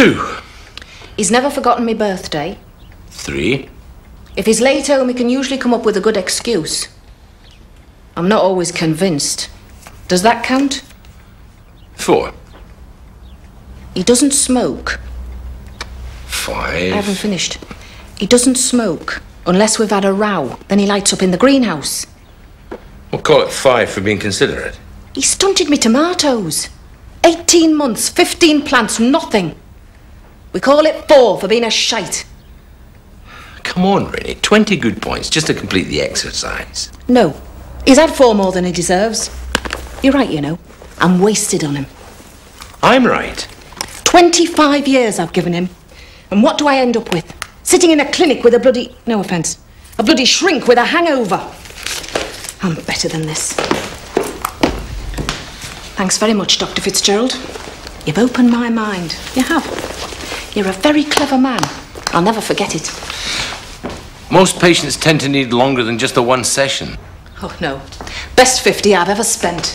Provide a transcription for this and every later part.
2. He's never forgotten me birthday. 3. If he's late home, he can usually come up with a good excuse. I'm not always convinced. Does that count? 4. He doesn't smoke. 5. I haven't finished. He doesn't smoke unless we've had a row. Then he lights up in the greenhouse. We'll call it 5 for being considerate. He stunted me tomatoes. 18 months, 15 plants, nothing. We call it 4 for being a shite. Come on, Rennie. 20 good points just to complete the exercise. No. He's had 4 more than he deserves. You're right, you know. I'm wasted on him. I'm right. 25 years I've given him. And what do I end up with? Sitting in a clinic with a bloody... No offence. A bloody shrink with a hangover. I'm better than this. Thanks very much, Dr. Fitzgerald. You've opened my mind. You have. You're a very clever man. I'll never forget it. Most patients tend to need longer than just the one session. Oh, no. Best 50 I've ever spent.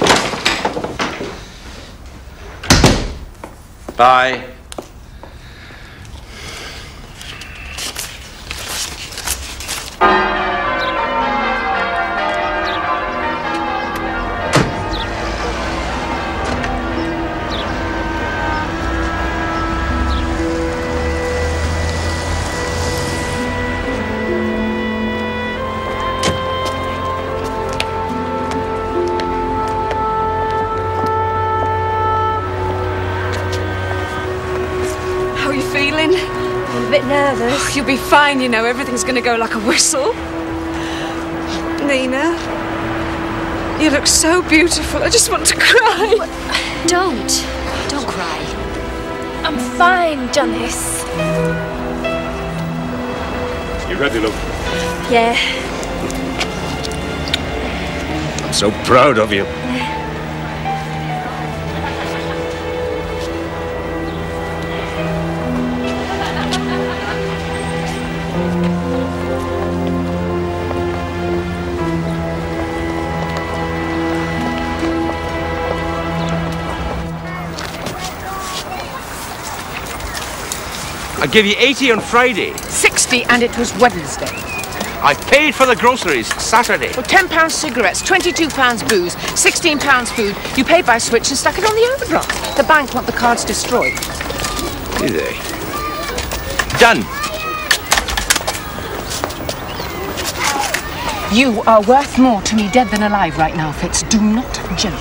Bye. Nervous. You'll be fine, you know. Everything's going to go like a whistle. Nina, you look so beautiful. I just want to cry. Don't cry. I'm fine, Janice. You ready, love? Yeah. I'm so proud of you. I gave you 80 on Friday. 60 and it was Wednesday. I paid for the groceries Saturday. Well, £10 cigarettes, £22 booze, £16 food. You paid by switch and stuck it on the overdraft. The bank want the cards destroyed. Do they? Done. You are worth more to me dead than alive right now, Fitz. Do not joke.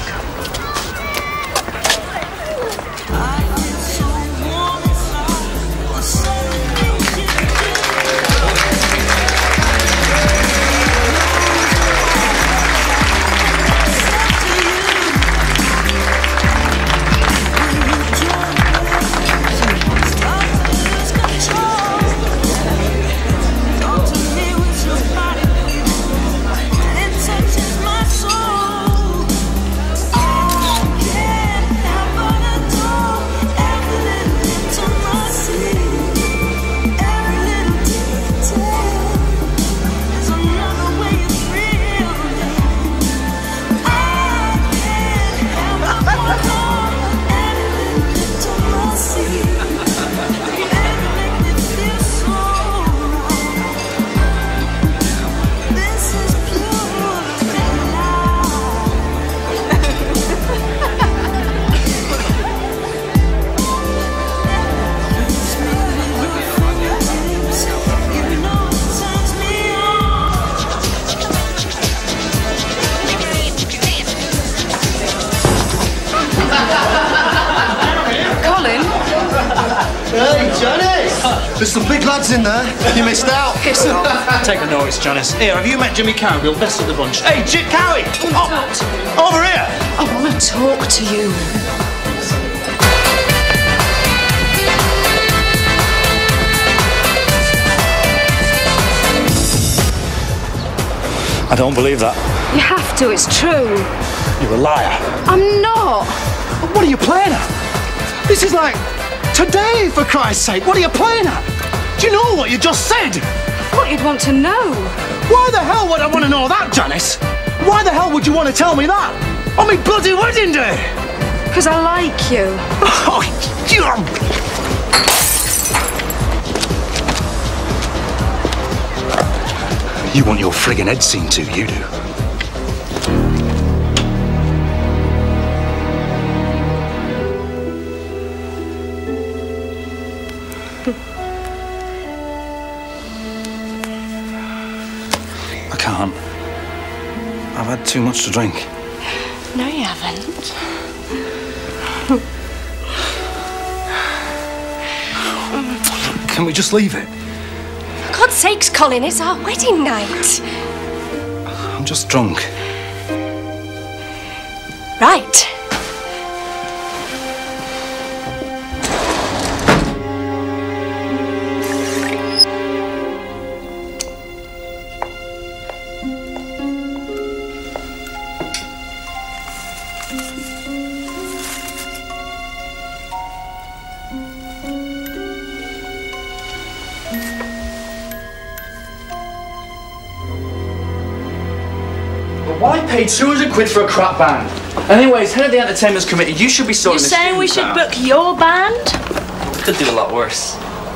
There's some big lads in there. You missed out. Piss off. Take a notice, Janice. Here, have you met Jimmy Cargill, best of the bunch? Hey, Jim Cowie! Over here! I want to talk to you. I don't believe that. You have to, it's true. You're a liar. I'm not. What are you playing at? This is like today, for Christ's sake. What are you playing at? Do you know what you just said? What you'd want to know. Why the hell would I want to know that, Janice? Why the hell would you want to tell me that? On my bloody wedding day? Because I like you. Oh, you're... You want your friggin' head seen to, you do. I can't. I've had too much to drink. No, you haven't. Can we just leave it? For God's sakes, Colin, it's our wedding night. I'm just drunk. Right. Why pay 200 quid for a crap band? Anyways, head of the entertainment's committee, you should be sorting You're this. saying we should book your band? Could do a lot worse.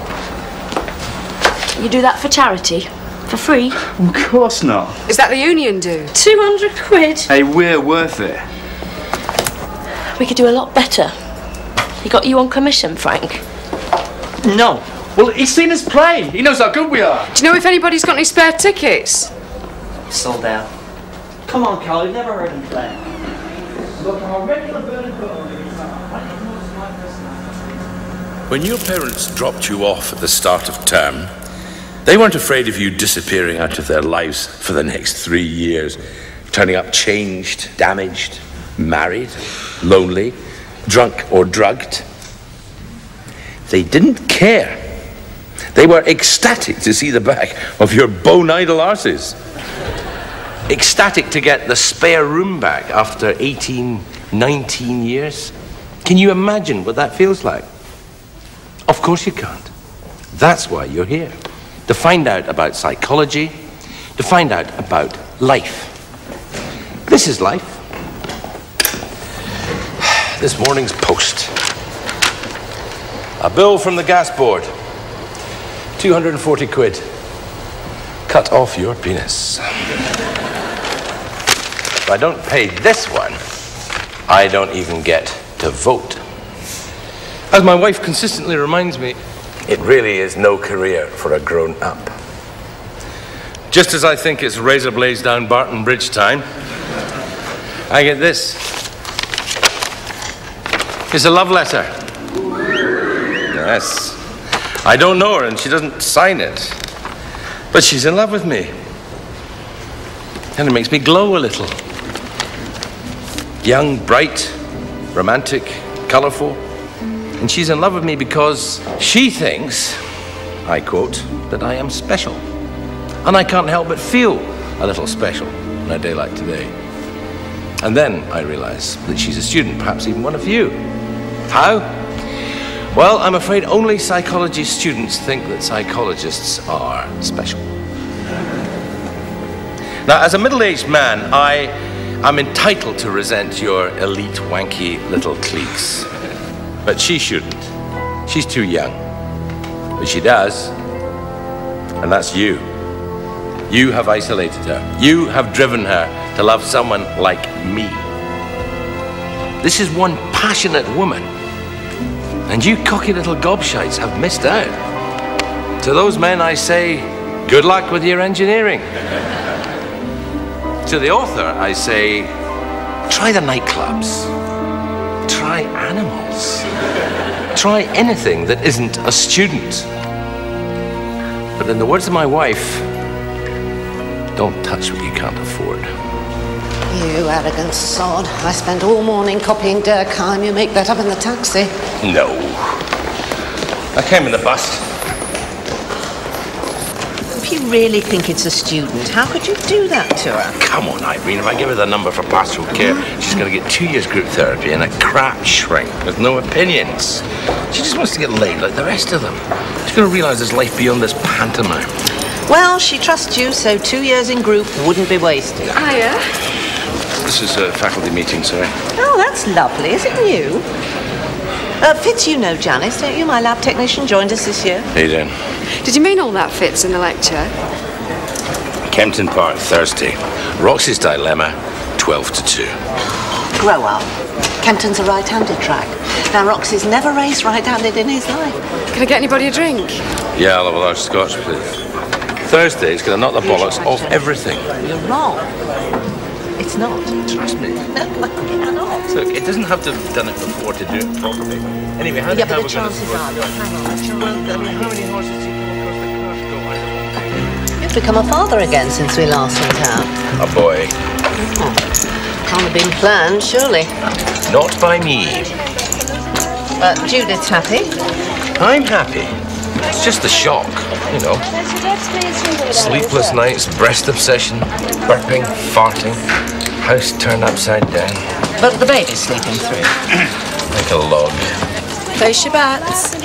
You do that for charity? For free? Of course not. Is that the union do? 200 quid? Hey, we're worth it. We could do a lot better. He got you on commission, Frank? No. Well, he's seen us play. He knows how good we are. Do you know if anybody's got any spare tickets? Sold out. Come on, Carl, you've never heard him play. Look, I'm a regular Burning Butler. When your parents dropped you off at the start of term, they weren't afraid of you disappearing out of their lives for the next 3 years, turning up changed, damaged, married, lonely, drunk or drugged. They didn't care. They were ecstatic to see the back of your bone idle arses. Ecstatic to get the spare room back after 18, 19 years. Can you imagine what that feels like? Of course you can't. That's why you're here. To find out about psychology, to find out about life. This is life. This morning's post. A bill from the gas board. 240 quid. Cut off your penis. If I don't pay this one, I don't even get to vote. As my wife consistently reminds me, it really is no career for a grown-up. Just as I think it's razor blades down Barton Bridge time, I get this. It's a love letter. Yes. I don't know her and she doesn't sign it. But she's in love with me. And it makes me glow a little. Young, bright, romantic, colourful. And she's in love with me because she thinks, I quote, that I am special. And I can't help but feel a little special on a day like today. And then I realise that she's a student, perhaps even one of you. How? Well, I'm afraid only psychology students think that psychologists are special. Now, as a middle-aged man, I'm entitled to resent your elite, wanky little cliques. But she shouldn't. She's too young. But she does. And that's you. You have isolated her. You have driven her to love someone like me. This is one passionate woman. And you cocky little gobshites have missed out. To those men I say, good luck with your engineering. To the author I say, try the nightclubs. Try animals. Try anything that isn't a student. But in the words of my wife, don't touch what you can't afford. You arrogant sod. I spent all morning copying Durkheim. You make that up in the taxi. No. I came in the bus. If you really think it's a student, how could you do that to her? Come on, Irene. If I give her the number for pastoral care, she's going to get 2 years group therapy and a crap shrink with no opinions. She just wants to get laid like the rest of them. She's going to realise there's life beyond this pantomime. Well, she trusts you, so 2 years in group wouldn't be wasted. Hiya. This is a faculty meeting, sorry. Oh, that's lovely. Is it new? Fitz, you know Janice, don't you? My lab technician joined us this year. How you doing? Did you mean all that, Fitz, in the lecture? Kempton Park, Thursday. Roxy's Dilemma, 12 to 2. Grow up. Kempton's a right-handed track. Now, Roxy's never raced right-handed in his life. Can I get anybody a drink? Yeah, I'll have a large scotch, please. Thursday's going to knock the bollocks off everything. You're wrong. It's not. Trust me. No, not. Look, it doesn't have to have done it before to do it properly. Anyway, how Yeah, how but the we're chances going are, look, hang on. Well, I mean, how many horses do you come across that can't go? You've become a father again since we last went out. A boy. Can't have been planned, surely. Not by me. But Judith's happy. I'm happy. It's just the shock, you know. Sleepless nights, breast obsession, burping, farting, house turned upside down. But the baby's sleeping through. Like a log. Place your bets.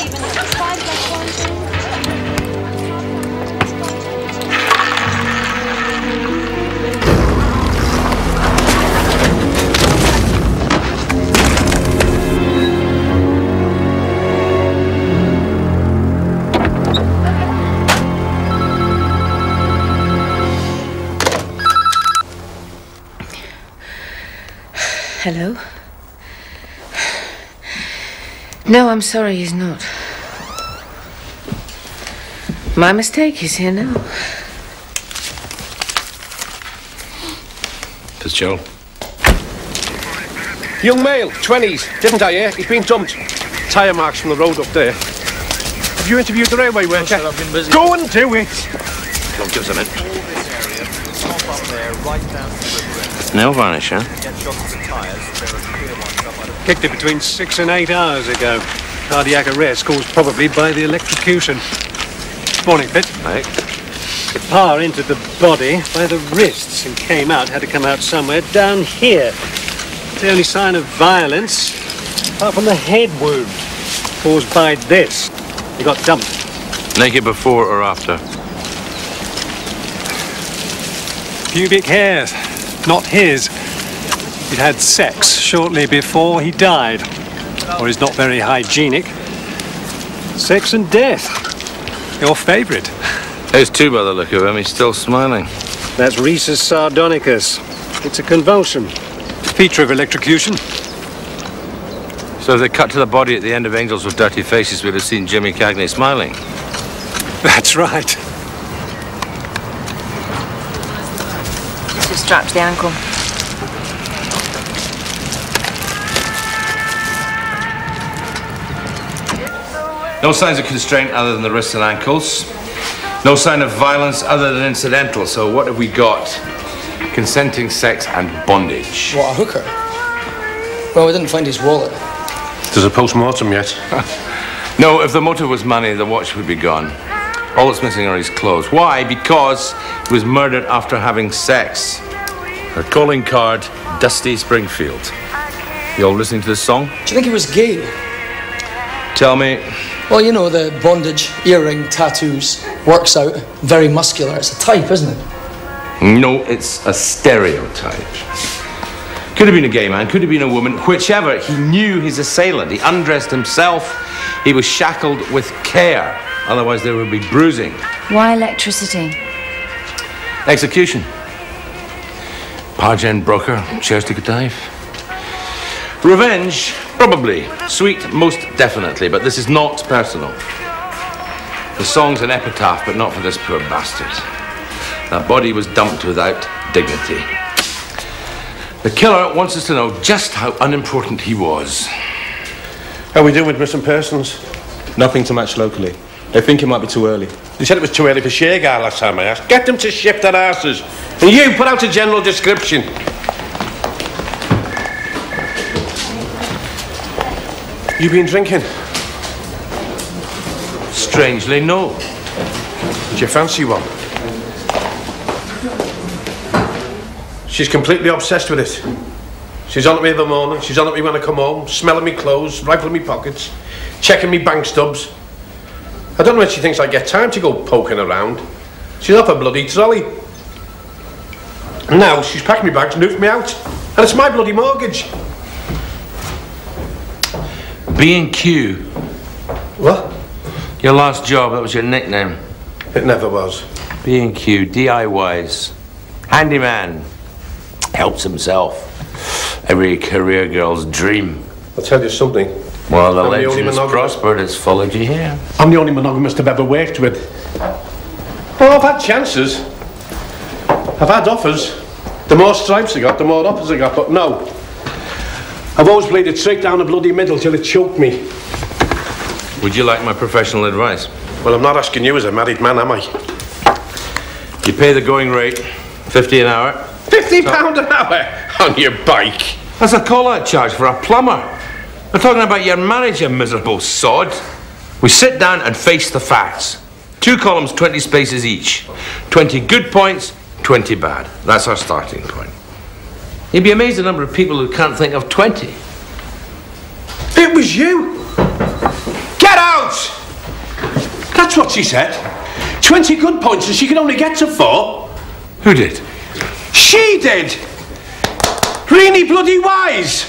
Hello? No, I'm sorry, he's not. My mistake, he's here now. Fitzgerald. Young male, 20s. Didn't I, eh? He's been dumped. Tyre marks from the road up there. Have you interviewed the railway worker? I've been busy. Go and do it! Come, give us a minute. Nail varnish, huh? Kicked it between 6 and 8 hours ago. Cardiac arrest caused probably by the electrocution. Morning, Pitt. Right. The power entered the body by the wrists and came out, had to come out somewhere down here. The only sign of violence, apart from the head wound, caused by this. He got dumped. Naked before or after? Pubic hair, not his. He'd had sex shortly before he died, or is not very hygienic. Sex and death. Your favourite. There's two by the look of him. He's still smiling. That's Rhesus sardonicus. It's a convulsion. Feature of electrocution. So if they cut to the body at the end of Angels with Dirty Faces, we'd have seen Jimmy Cagney smiling. That's right. Just strapped to the ankle. No signs of constraint other than the wrists and ankles. No sign of violence other than incidental. So what have we got? Consenting sex and bondage. What, a hooker? Well, we didn't find his wallet. There's a post-mortem yet. No, if the motive was money, the watch would be gone. All that's missing are his clothes. Why? Because he was murdered after having sex. Her calling card, Dusty Springfield. You all listening to this song? Do you think he was gay? Tell me. Well, you know, the bondage, earring, tattoos, works out, very muscular. It's a type, isn't it? No, it's a stereotype. Could have been a gay man, could have been a woman, whichever. He knew his assailant. He undressed himself. He was shackled with care. Otherwise, there would be bruising. Why electricity? Execution. Pargen broker, chairs to Godive. Revenge, probably. Sweet, most definitely, but this is not personal. The song's an epitaph, but not for this poor bastard. That body was dumped without dignity. The killer wants us to know just how unimportant he was. How are we doing with missing persons? Nothing to match locally. They think it might be too early. They said it was too early for Shergar last time I asked. Get them to shift their asses. And you, put out a general description. You been drinking? Strangely, no. Do you fancy one? She's completely obsessed with it. She's on at me every morning. She's on at me when I come home, smelling me clothes, rifling me pockets, checking me bank stubs. I don't know when she thinks I get time to go poking around. She's off her bloody trolley. And now she's packed me bags and hoofed me out. And it's my bloody mortgage. B&Q. What? Your last job, that was your nickname. It never was. B&Q, DIYs. Handyman. Helps himself. Every career girl's dream. I'll tell you something. Well, the legend's prospered. It's followed you here. I'm the only monogamist I've ever worked with. Well, I've had chances. I've had offers. The more stripes I got, the more offers I got, but no. I've always played it straight down the bloody middle till it choked me. Would you like my professional advice? Well, I'm not asking you as a married man, am I? You pay the going rate, 50 an hour. £50 an hour on your bike? That's a call-out charge for a plumber. We're talking about your marriage, you miserable sod. We sit down and face the facts. 2 columns, 20 spaces each. 20 good points, 20 bad. That's our starting point. You'd be amazed the number of people who can't think of 20. It was you! Get out! That's what she said. 20 good points and she could only get to 4. Who did? She did! Really bloody wise!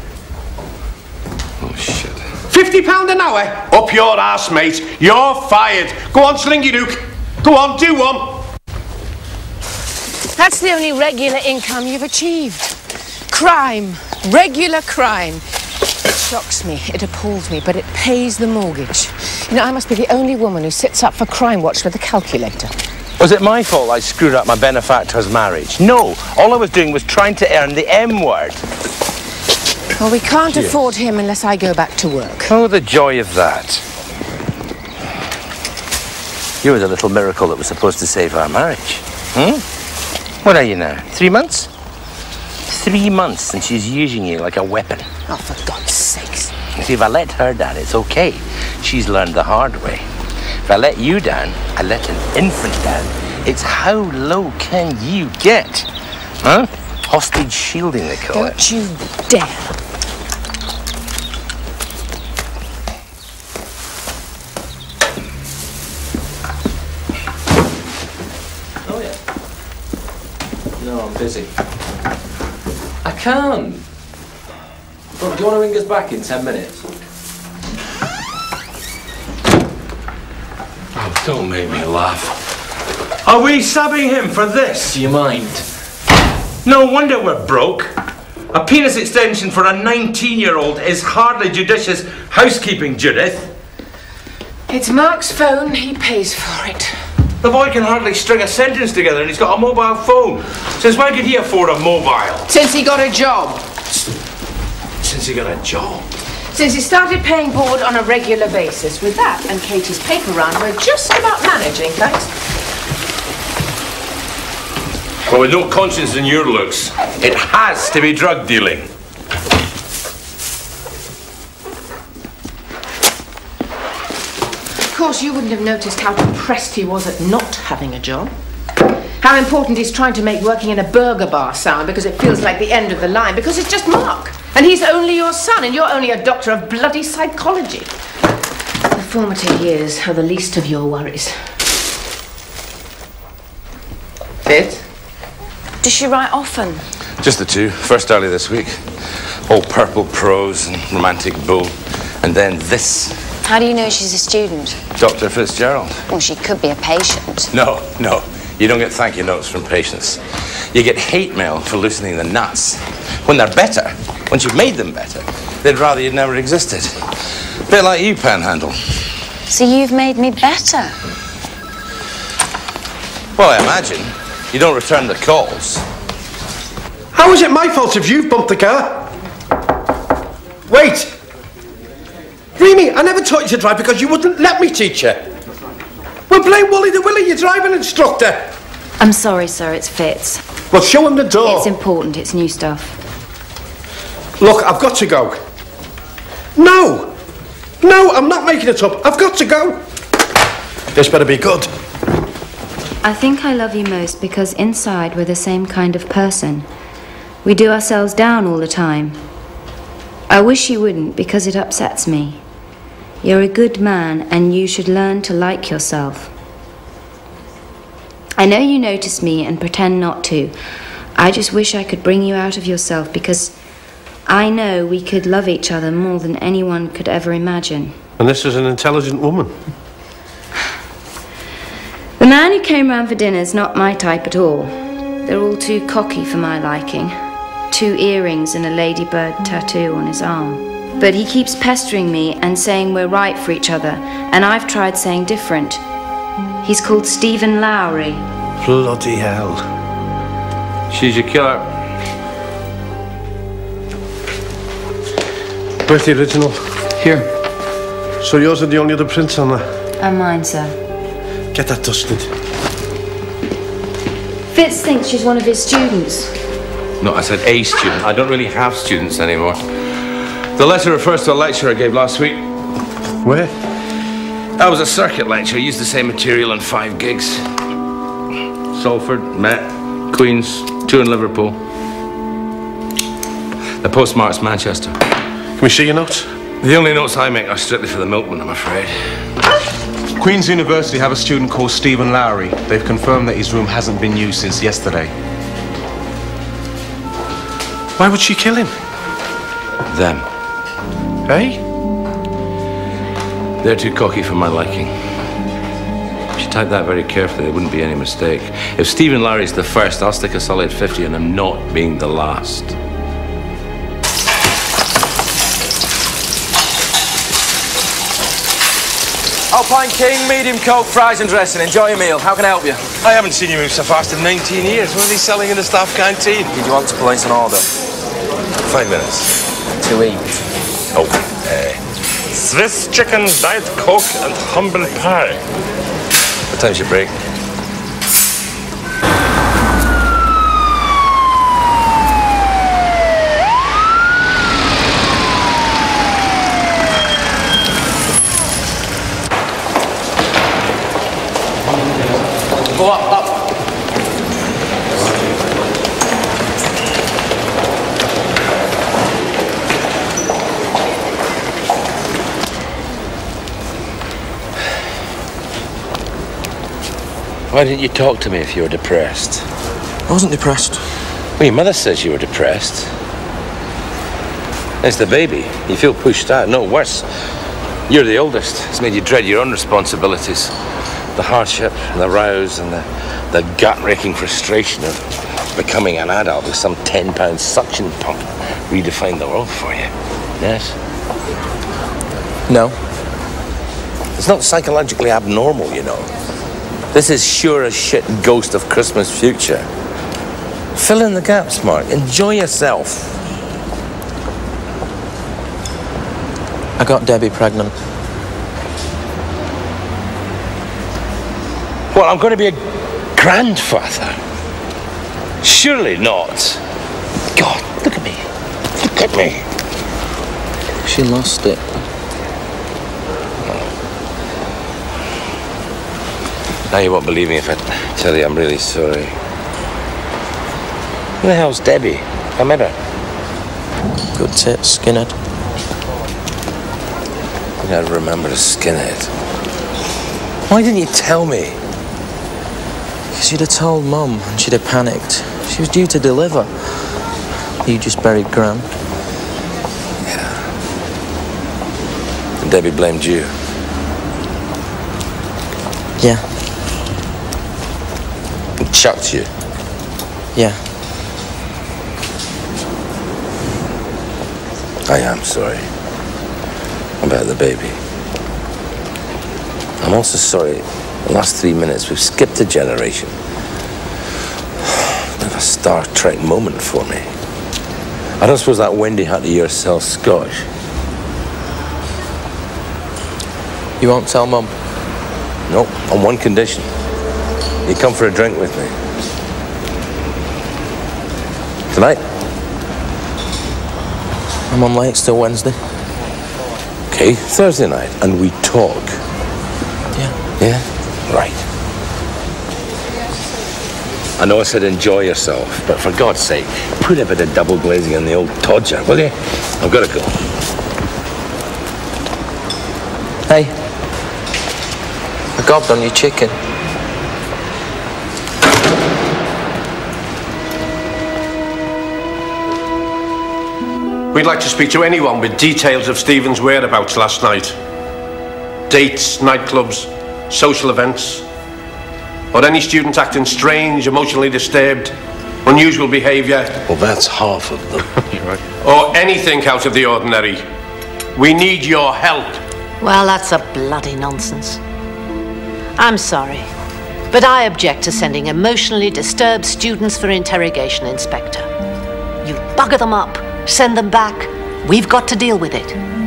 Oh, shit. £50 an hour? Up your arse, mate. You're fired. Go on, Slingy Duke. Go on, do one. That's the only regular income you've achieved. Crime. Regular crime. It shocks me, it appalls me, but it pays the mortgage. You know, I must be the only woman who sits up for Crime Watch with a calculator. Was it my fault I screwed up my benefactor's marriage? No. All I was doing was trying to earn the M word. Well, we can't afford him unless I go back to work. Oh, the joy of that. You were the little miracle that was supposed to save our marriage. What are you now? 3 months? 3 months and she's using you like a weapon. Oh, for God's sakes. See, if I let her down, it's okay. She's learned the hard way. If I let you down, I let an infant down. It's how low can you get? Huh? Hostage shielding, they call it. Don't you dare. Oh, yeah. No, I'm busy. I can't. Well, do you want to ring us back in 10 minutes? Oh, don't make me laugh. Are we subbing him for this? Do you mind? No wonder we're broke. A penis extension for a 19-year-old is hardly judicious housekeeping, Judith. It's Mark's phone. He pays for it. The boy can hardly string a sentence together and he's got a mobile phone. Since when could he afford a mobile? Since he got a job. Since he got a job? Since he started paying board on a regular basis. With that and Katie's paper run, we're just about managing, thanks. Well, with no conscience in your looks, it has to be drug dealing. Of course, you wouldn't have noticed how depressed he was at not having a job. How important he's trying to make working in a burger bar sound because it feels like the end of the line, because it's just Mark. And he's only your son, and you're only a doctor of bloody psychology. The formative years are the least of your worries. It? Does she write often? Just the 2. First early this week. All purple prose and romantic bull. And then this. How do you know she's a student? Dr. Fitzgerald. Well, she could be a patient. No. You don't get thank you notes from patients. You get hate mail for loosening the nuts. When they're better, once you've made them better, they'd rather you'd never existed. A bit like you, Panhandle. So you've made me better? Well, I imagine. You don't return the calls. How is it my fault if you've bumped the car? Wait! Remy, I never taught you to drive because you wouldn't let me teach you. Well, blame Wally the Willie, your driving instructor. I'm sorry, sir, it's Fitz. Well, show him the door. It's important, it's new stuff. Look, I've got to go. No, I'm not making it up. I've got to go. This better be good. I think I love you most because inside we're the same kind of person. We do ourselves down all the time. I wish you wouldn't because it upsets me. You're a good man and you should learn to like yourself. I know you notice me and pretend not to. I just wish I could bring you out of yourself because I know we could love each other more than anyone could ever imagine. And this is an intelligent woman. The man who came round for dinner's not my type at all. They're all too cocky for my liking. 2 earrings and a ladybird tattoo on his arm. But he keeps pestering me and saying we're right for each other, and I've tried saying different. He's called Stephen Lowry. Bloody hell. She's your killer. Where's the original? Here. So yours are the only other prints on there? And mine, sir. Get that dusted. Fitz thinks she's one of his students. No, I said a student. I don't really have students anymore. The letter refers to a lecture I gave last week. Where? That was a circuit lecture. I used the same material in 5 gigs. Salford, Met, Queens, 2 in Liverpool. The postmark's Manchester. Can we see your notes? The only notes I make are strictly for the milkman, I'm afraid. Queen's University have a student called Stephen Lowry. They've confirmed that his room hasn't been used since yesterday. Why would she kill him? Them. Hey? They're too cocky for my liking. If you type that very carefully, there wouldn't be any mistake. If Stephen Lowry's the first, I'll stick a solid 50 on him not being the last. Alpine King, medium Coke, fries and dressing. Enjoy your meal. How can I help you? I haven't seen you move so fast in 19 years. What are they selling in the staff canteen? Did you want to place an order? 5 minutes. To eat. Oh, Swiss chicken, Diet Coke and humble pie. What time's your break? Go up. Why didn't you talk to me if you were depressed? I wasn't depressed. Well, your mother says you were depressed. It's the baby. You feel pushed out. No, worse. You're the oldest. It's made you dread your own responsibilities. The hardship, and the rows, and the gut-wrenching frustration of becoming an adult with some 10-pound suction pump redefine the world for you. Yes? No. It's not psychologically abnormal, you know. This is sure as shit ghost of Christmas future. Fill in the gaps, Mark. Enjoy yourself. I got Debbie pregnant. Well, I'm going to be a grandfather. Surely not. God, look at me. Look at me. She lost it. Now you won't believe me if I tell you I'm really sorry. Who the hell's Debbie? I met her. Good tits, skinhead. You gotta remember to skinhead. Why didn't you tell me? Because you'd have told Mum and she'd have panicked. She was due to deliver. You just buried Gran. Yeah. And Debbie blamed you. Yeah. And chucked you. Yeah. I am sorry about the baby. I'm also sorry the last 3 minutes we've skipped a generation. It's been a Star Trek moment for me. I don't suppose that Wendy had to hear sells Scotch. You won't tell Mum? No, on one condition. You come for a drink with me. Tonight? I'm on late till Wednesday. Okay, Thursday night, and we talk. Yeah. Yeah? Right. I know I said enjoy yourself, but for God's sake, put a bit of double glazing on the old Todger, will you? I've got to go. Hey. I gobbed on your chicken. We'd like to speak to anyone with details of Stephen's whereabouts last night. Dates, nightclubs, social events, or any student acting strange, emotionally disturbed, unusual behaviour. Well, that's half of them. You're right. Or anything out of the ordinary. We need your help. Well, that's a bloody nonsense. I'm sorry, but I object to sending emotionally disturbed students for interrogation, Inspector. You bugger them up, send them back. We've got to deal with it.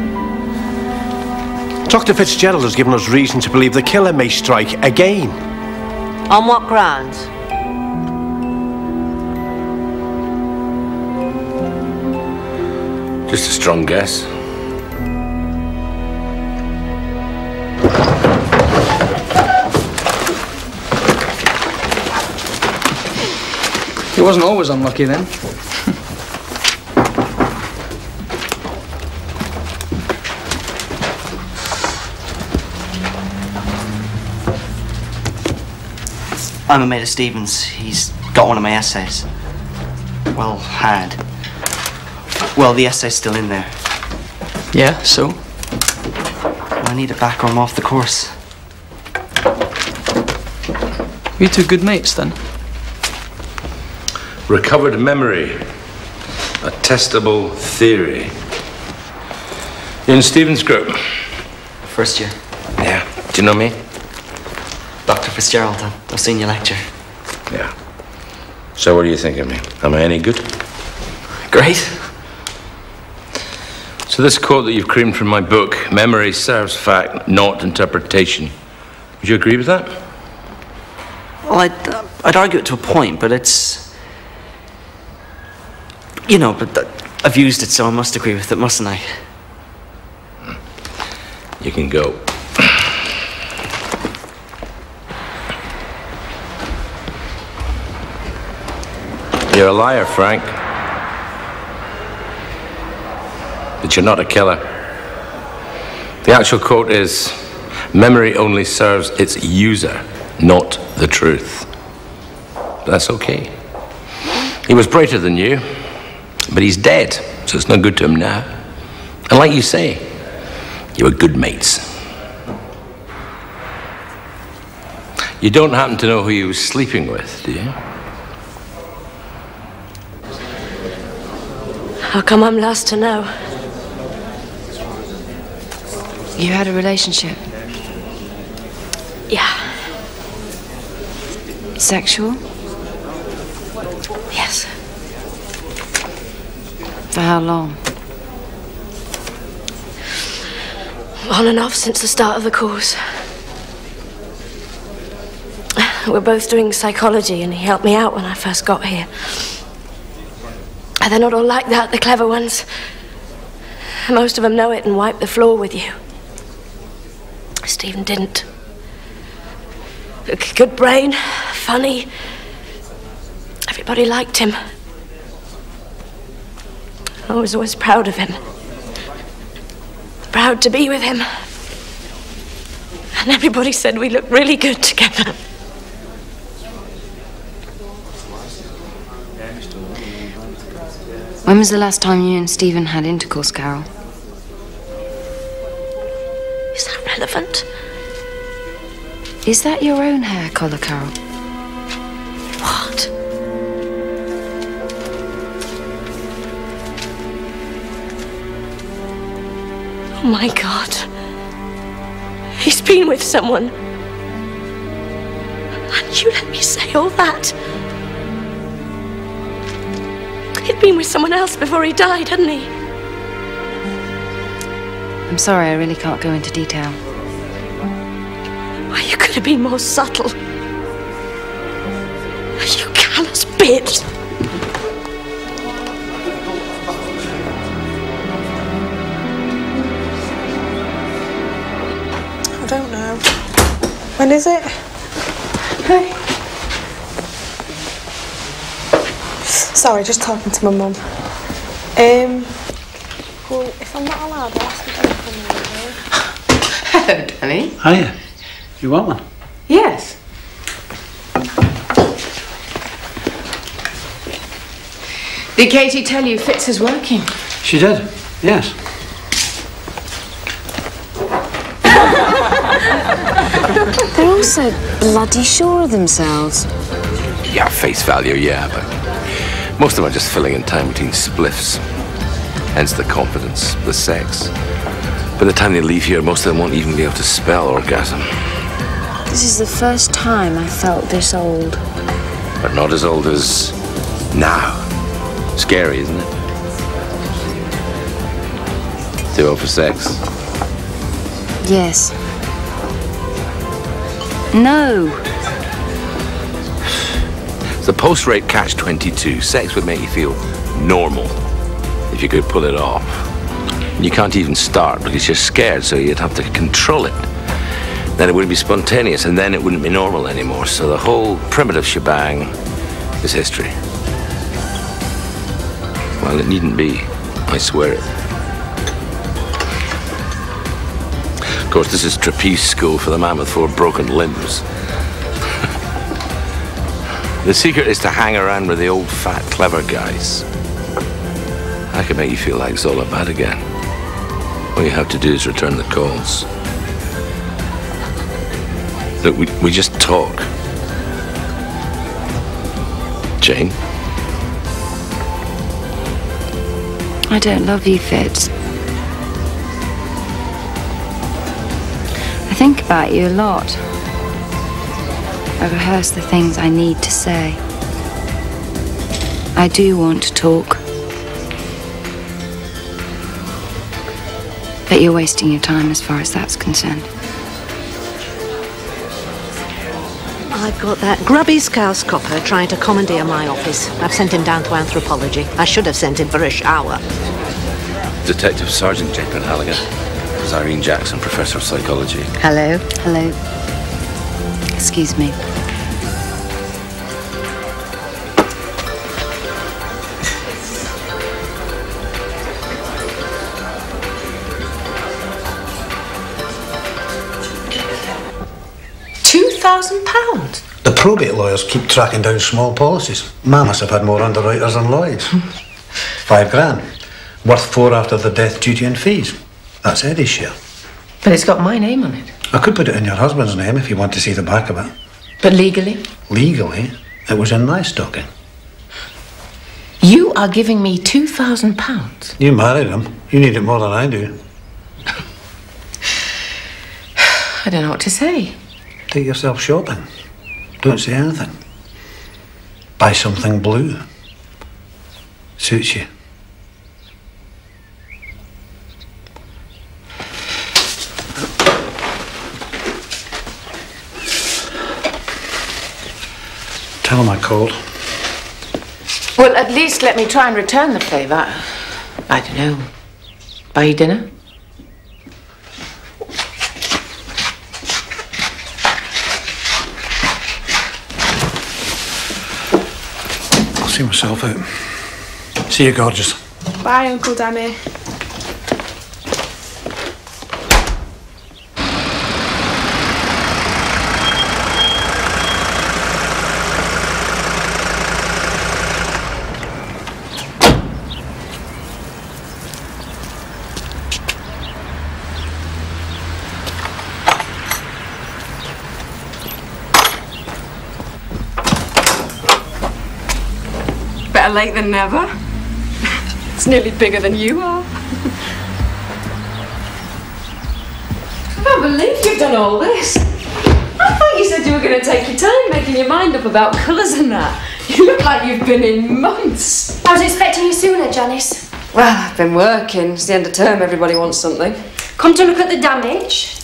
Dr. Fitzgerald has given us reason to believe the killer may strike again. On what grounds? Just a strong guess. He wasn't always unlucky then. I'm a mate of Stephen's. He's got one of my essays. Well, had. Well, the essay's still in there. Yeah, so? Well, I need it back or I'm off the course. You two good mates, then? Recovered memory. A testable theory. You in Stephen's group? First year. Yeah. Do you know me? Dr. Fitzgerald, I've seen you lecture. Yeah. So what do you think of me? Am I any good? Great. So this quote that you've creamed from my book, memory serves fact, not interpretation. Would you agree with that? Well, I'd argue it to a point, but it's... You know, but I've used it, so I must agree with it, mustn't I? You can go. You're a liar, Frank. But you're not a killer. The actual quote is, memory only serves its user, not the truth. But that's okay. He was brighter than you, but he's dead, so it's no good to him now. And like you say, you were good mates. You don't happen to know who he was sleeping with, do you? How come I'm last to know? You had a relationship? Yeah. Sexual? Yes. For how long? On and off since the start of the course. We're both doing psychology, and he helped me out when I first got here. They're not all like that, the clever ones. Most of them know it and wipe the floor with you. Stephen didn't. Good brain, funny. Everybody liked him. I was always proud of him. Proud to be with him. And everybody said we looked really good together. When was the last time you and Stephen had intercourse, Carol? Is that relevant? Is that your own hair colour, Carol? What? Oh my God. He's been with someone. And you let me say all that. He'd been with someone else before he died, hadn't he? I'm sorry, I really can't go into detail. Why, you could have been more subtle. You callous bitch. I don't know. When is it? Hey. Sorry, just talking to my mum. Well, if I'm not allowed, I'll ask you to come Hello, Danny. Hiya. You want one? Yes. Did Katie tell you Fitz is working? She did, yes. They're all so bloody sure of themselves. Yeah, face value, yeah, but most of them are just filling in time between spliffs. Hence the confidence, the sex. By the time they leave here, most of them won't even be able to spell orgasm. This is the first time I felt this old. But not as old as now. Scary, isn't it? Too old for sex? Yes. No. It's the post-rape catch-22. Sex would make you feel normal if you could pull it off. And you can't even start because you're scared, so you'd have to control it. Then it wouldn't be spontaneous, and then it wouldn't be normal anymore. So the whole primitive shebang is history. Well, it needn't be. I swear it. Of course, this is trapeze school for the man with 4 broken limbs. The secret is to hang around with the old, fat, clever guys. I could make you feel like Zola bad again. All you have to do is return the calls. Look, we just talk. Jane? I don't love you, Fitz. I think about you a lot. I rehearse the things I need to say. I do want to talk. But you're wasting your time as far as that's concerned. I've got that grubby scouse copper trying to commandeer my office. I've sent him down to anthropology. I should have sent him for a shower. Detective Sergeant J. Penhaligon. This is Irene Jackson, Professor of Psychology. Hello. Hello. Excuse me. £2,000? The probate lawyers keep tracking down small policies. Ma must have had more underwriters than Lloyd's. 5 grand. Worth 4 after the death duty and fees. That's Eddie's share. But it's got my name on it. I could put it in your husband's name if you want to see the back of it. But legally? Legally, it was in my stocking. You are giving me £2,000? You married him. You need it more than I do. I don't know what to say. Take yourself shopping. Don't say anything. Buy something blue. Suits you. Tell him I called. Well, at least let me try and return the favour. I don't know. Buy you dinner? I'll see myself out. See you, gorgeous. Bye, Uncle Danny. Better late than never. It's nearly bigger than you are. I can't believe you've done all this. I thought you said you were going to take your time making your mind up about colours and that. You look like you've been in months. I was expecting you sooner, Janice. Well, I've been working. It's the end of term. Everybody wants something. Come to look at the damage.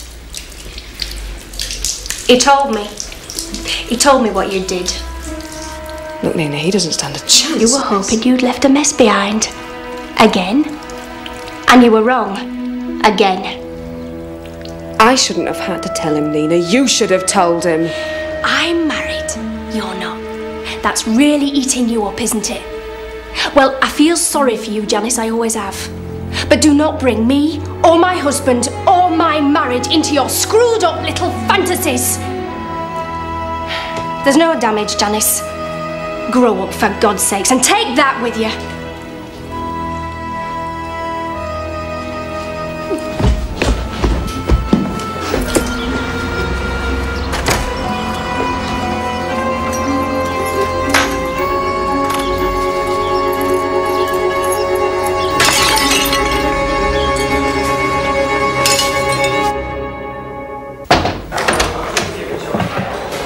He told me. He told me what you did. Look, Nina, he doesn't stand a chance. You were hoping you'd left a mess behind. Again. And you were wrong. Again. I shouldn't have had to tell him, Nina. You should have told him. I'm married. You're not. That's really eating you up, isn't it? Well, I feel sorry for you, Janice. I always have. But do not bring me, or my husband, or my marriage into your screwed up little fantasies. There's no damage, Janice. Grow up, for God's sakes, and take that with you.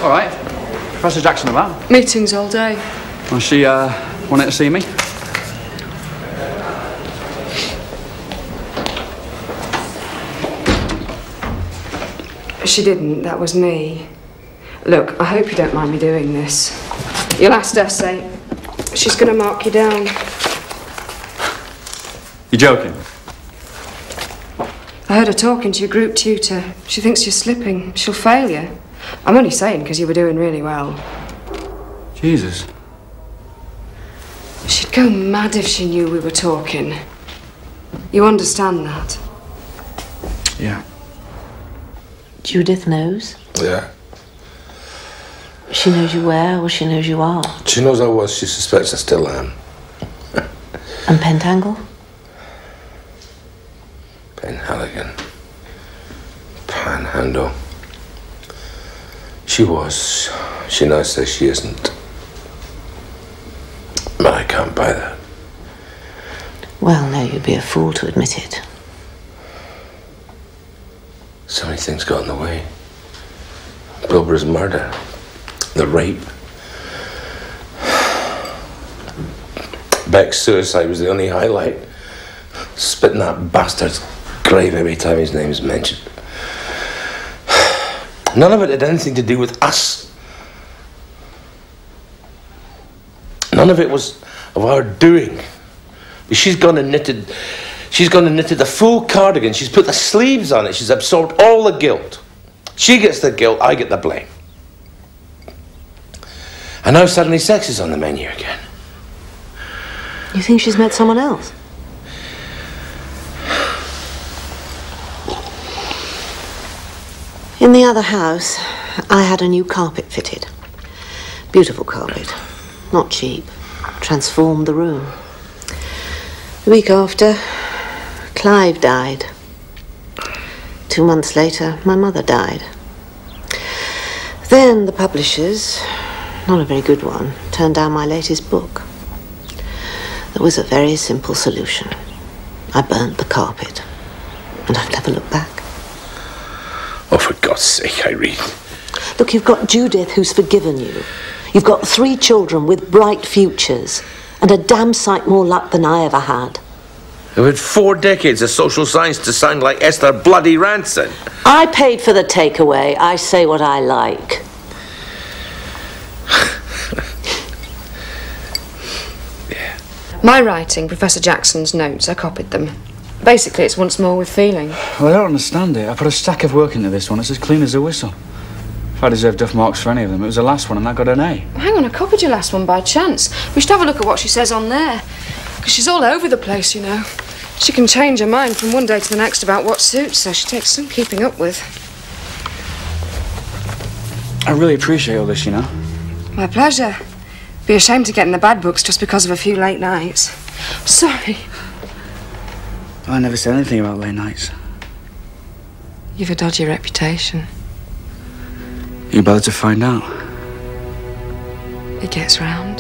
All right. Professor Jackson about? Meetings all day. Well, she wanted to see me. She didn't. That was me. Look, I hope you don't mind me doing this. Your last essay. She's going to mark you down. You joking? I heard her talking to your group tutor. She thinks you're slipping. She'll fail you. I'm only saying because you were doing really well. Jesus. She'd go mad if she knew we were talking. You understand that? Yeah. Judith knows? Yeah. She knows you were, or she knows you are? She knows I was. She suspects I still am. And Pentangle? Penhaligon. Panhandle. She was. She now says she isn't. But I can't buy that. Well, no, you'd be a fool to admit it. So many things got in the way. Wilbur's murder. The rape. Beck's suicide was the only highlight. Spitting that bastard's grave every time his name's mentioned. None of it had anything to do with us. None of it was of our doing. She's gone and knitted the full cardigan. She's put the sleeves on it. She's absorbed all the guilt. She gets the guilt, I get the blame. And now suddenly sex is on the menu again. You think she's met someone else? In the other house, I had a new carpet fitted. Beautiful carpet. Not cheap. Transformed the room. The week after, Clive died. 2 months later, my mother died. Then the publishers, not a very good one, turned down my latest book. There was a very simple solution. I burnt the carpet, and I've never looked back. Oh, for God's sake, Irene. Look, you've got Judith, who's forgiven you. You've got 3 children with bright futures, and a damn sight more luck than I ever had. I've had 4 decades of social science to sound like Esther bloody Ranson. I paid for the takeaway. I say what I like. My writing, Professor Jackson's notes, I copied them. Basically, it's once more with feeling. Well, I don't understand it. I put a stack of work into this one. It's as clean as a whistle. If I deserve duff marks for any of them, it was the last one and I got an A. Well, hang on, I copied your last one by chance. We should have a look at what she says on there. Because she's all over the place, you know. She can change her mind from one day to the next about what suits her. She takes some keeping up with. I really appreciate all this, you know. My pleasure. Be ashamed to get in the bad books just because of a few late nights. Sorry. I never said anything about late nights. You've a dodgy reputation. You bothered to find out? It gets round.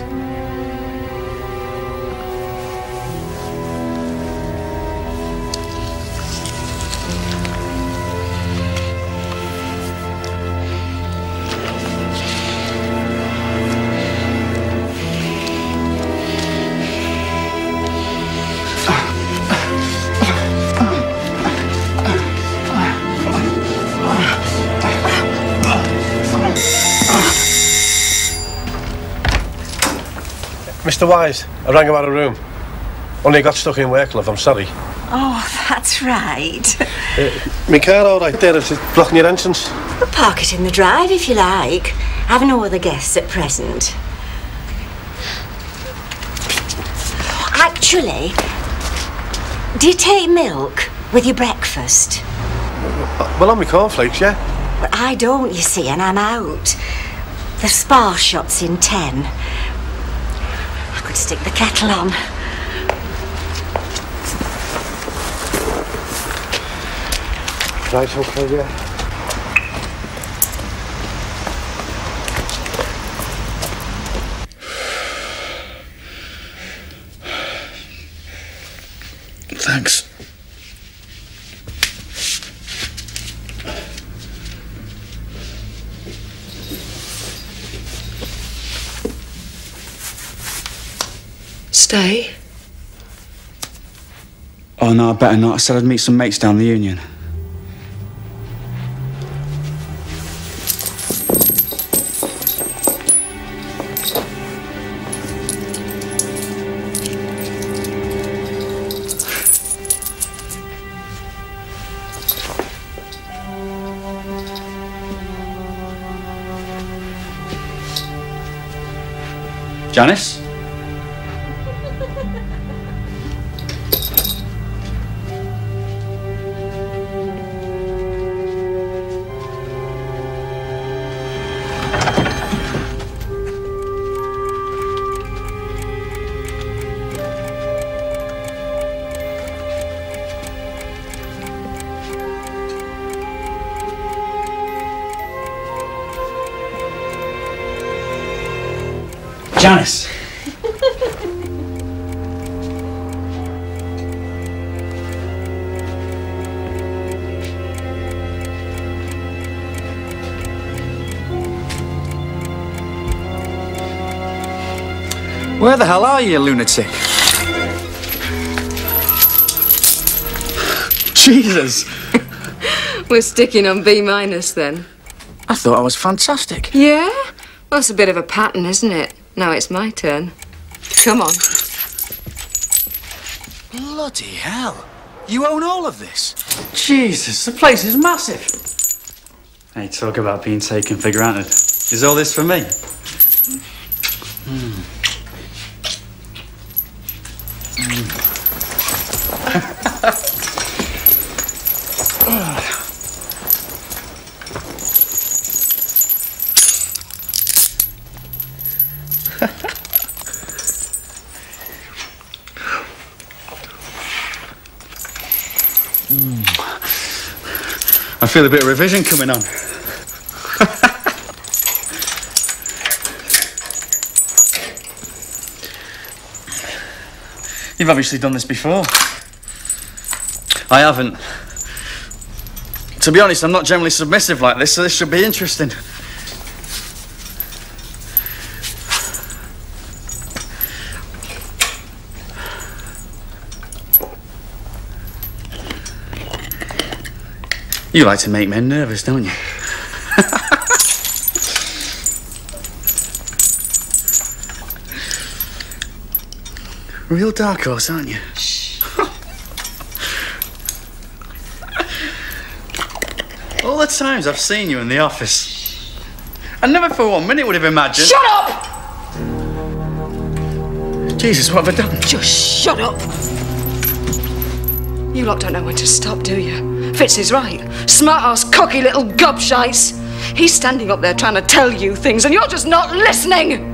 Mr. Wise, I rang about a room. Only got stuck in work, love, I'm sorry. Oh, that's right. My car all right there, is it blocking your entrance? We'll park it in the drive if you like. I've no other guests at present. Actually, do you take milk with your breakfast? Well, on my cornflakes, yeah. Well, I don't, you see, and I'm out. The Spar shot's in 10. I could stick the kettle on. Right, okay, yeah. Thanks. Stay? Oh, no, I better not. I said I'd meet some mates down the Union. Janice? Janice! Where the hell are you, lunatic? Jesus! We're sticking on B- then. I thought I was fantastic. Yeah? Well, it's a bit of a pattern, isn't it? Now it's my turn. Come on. Bloody hell. You own all of this? Jesus, the place is massive. Hey, talk about being taken for granted. Is all this for me? I feel a bit of revision coming on. You've obviously done this before. I haven't. To be honest, I'm not generally submissive like this, so this should be interesting. You like to make men nervous, don't you? Real dark horse, aren't you? All the times I've seen you in the office, I never for 1 minute would have imagined... Shut up! Jesus, what have I done? Just shut up! You lot don't know when to stop, do you? Fitz is right. Smart-ass, cocky little gobshites. He's standing up there trying to tell you things and you're just not listening!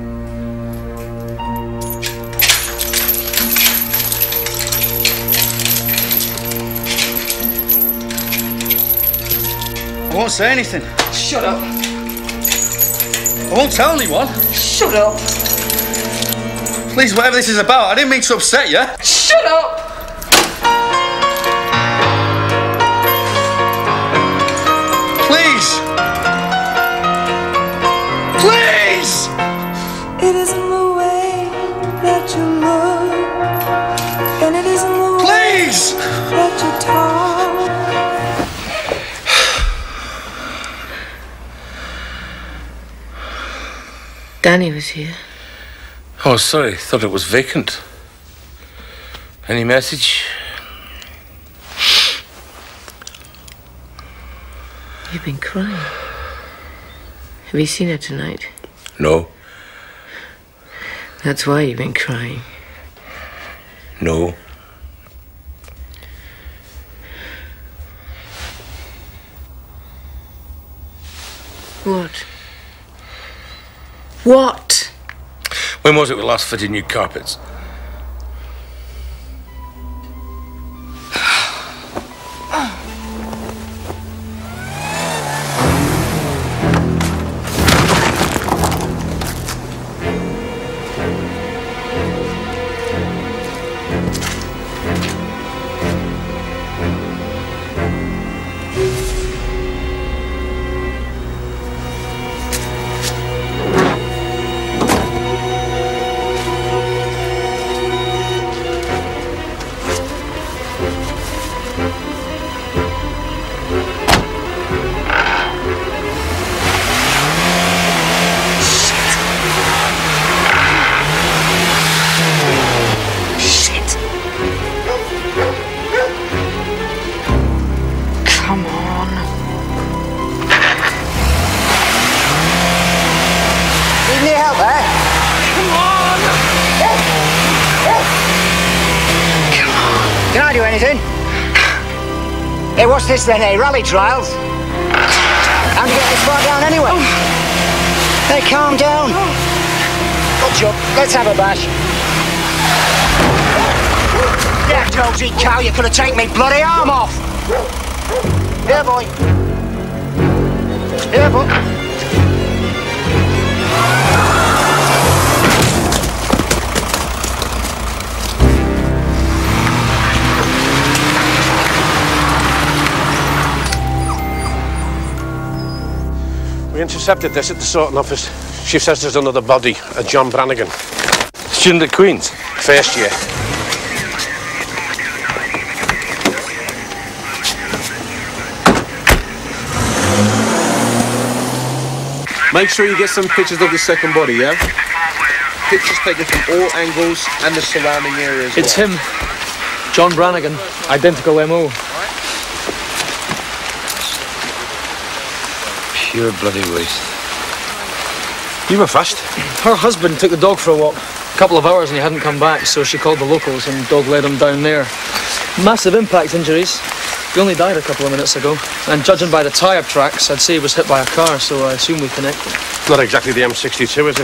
I won't say anything. Shut up. I won't tell anyone. Shut up. Please, whatever this is about, I didn't mean to upset you. Shut up! Please! Please! It isn't the way that you look, and it isn't the way that you talk. Danny was here. Oh, sorry. Thought it was vacant. Any message? You've been crying. Have you seen her tonight? No. That's why you've been crying. No. What? What? When was it we last fitted new carpets? Can I do anything? Hey, what's this then, eh? Rally trials? How'd you get this far down anyway? Hey, calm down. Watch up, let's have a bash. Yeah, Josie cow, you could have taken me bloody arm off. Here, boy. Here, boy. We intercepted this at the sorting office. She says there's another body, a John Brannigan. Student at Queen's? First year. Make sure you get some pictures of the second body, yeah? Pictures taken from all angles and the surrounding areas. It's him. John Brannigan. Identical MO. Pure bloody waste. You were fast. Her husband took the dog for a walk. A couple of hours and he hadn't come back, so she called the locals and the dog led him down there. Massive impact injuries. He only died a couple of minutes ago. And judging by the tyre tracks, I'd say he was hit by a car, so I assume we connected. Not exactly the M62, is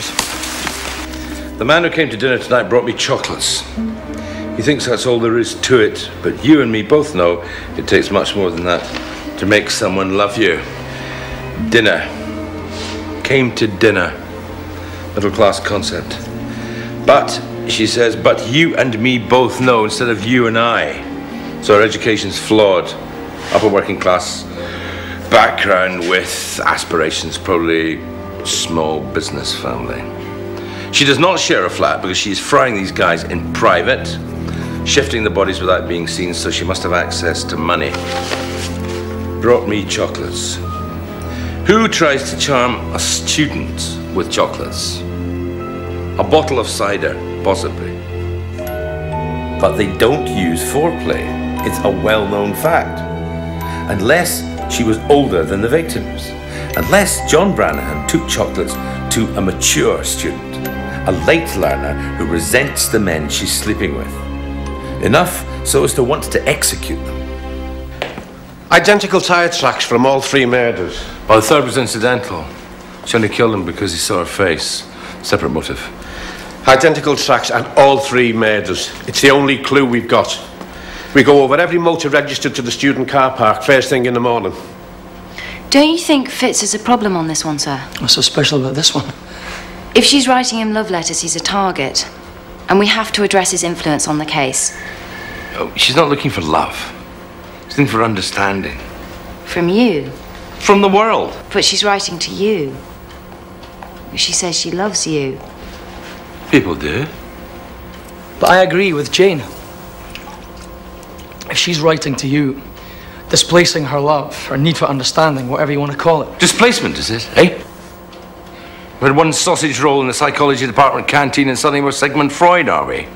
it? The man who came to dinner tonight brought me chocolates. He thinks that's all there is to it, but you and me both know it takes much more than that to make someone love you. Dinner. Came to dinner. Middle-class concept. But, she says, but you and me both know instead of you and I. So our education's flawed. Upper working class background with aspirations, probably small business family. She does not share a flat because she's frying these guys in private, shifting the bodies without being seen, so she must have access to money. Brought me chocolates. Who tries to charm a student with chocolates? A bottle of cider, possibly. But they don't use foreplay. It's a well-known fact. Unless she was older than the victims. Unless John Brannigan took chocolates to a mature student, a late learner who resents the men she's sleeping with. Enough so as to want to execute them. Identical tyre tracks from all three murders. Well, the third was incidental. She only killed him because he saw her face. Separate motive. Identical tracks and all three murders. It's the only clue we've got. We go over every motor registered to the student car park first thing in the morning. Don't you think Fitz is a problem on this one, sir? What's so special about this one? If she's writing him love letters, he's a target. And we have to address his influence on the case. Oh, she's not looking for love. She's looking for understanding. From you? From the world. But she's writing to you. She says she loves you. People do. But I agree with Jane. If she's writing to you, displacing her love, her need for understanding, whatever you want to call it. Displacement, is it, eh? We had one sausage roll in the psychology department canteen and suddenly we're Sigmund Freud, are we?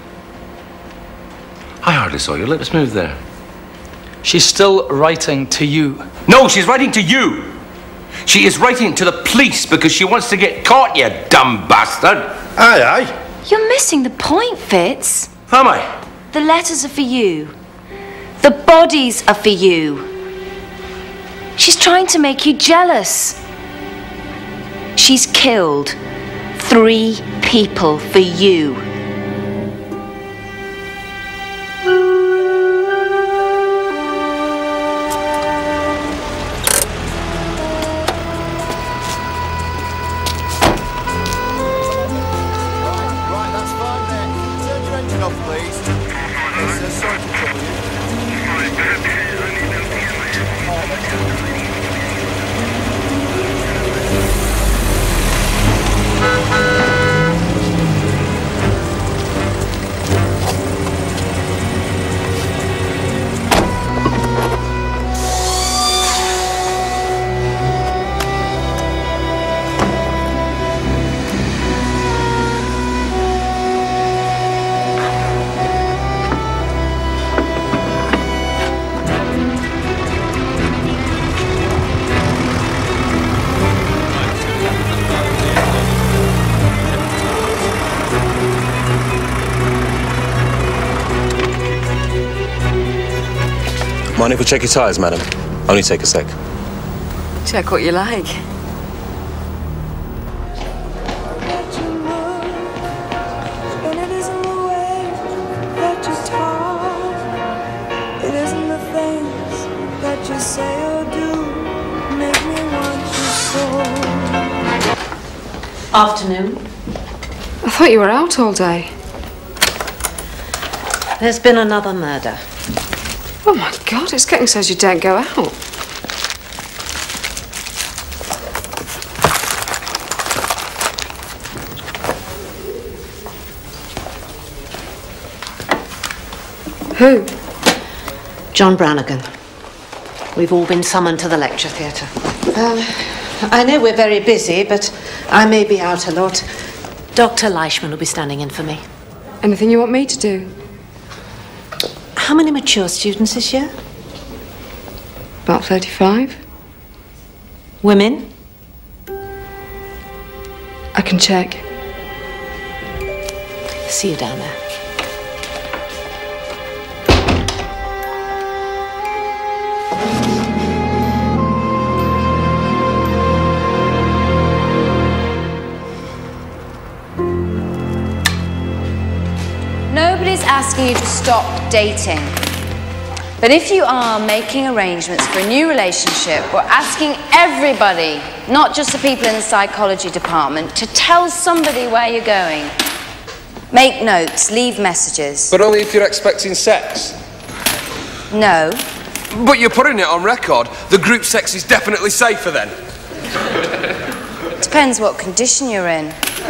I hardly saw your lips move there. She's still writing to you. No, she's writing to you. She is writing to the police because she wants to get caught, you dumb bastard. Aye, aye. You're missing the point, Fitz. Am I? The letters are for you. The bodies are for you. She's trying to make you jealous. She's killed 3 people for you. Mind if we check your tyres, madam? Only take a sec. Check what you like. And it isn't the way that you talk. It isn't the things that you say or do make me want you so. Afternoon. I thought you were out all day. There's been another murder. Oh my God, it's getting says you don't go out. Who? John Brannigan. We've all been summoned to the lecture theatre. I know we're very busy, but I may be out a lot. Dr. Leishman will be standing in for me. Anything you want me to do? How many mature students this year? About 35. Women? I can check. See you down there. Nobody's asking you to stop dating. But if you are making arrangements for a new relationship, we're asking everybody, not just the people in the psychology department, to tell somebody where you're going. Make notes, leave messages. But only if you're expecting sex. No. But you're putting it on record. The group sex is definitely safer then. Depends what condition you're in.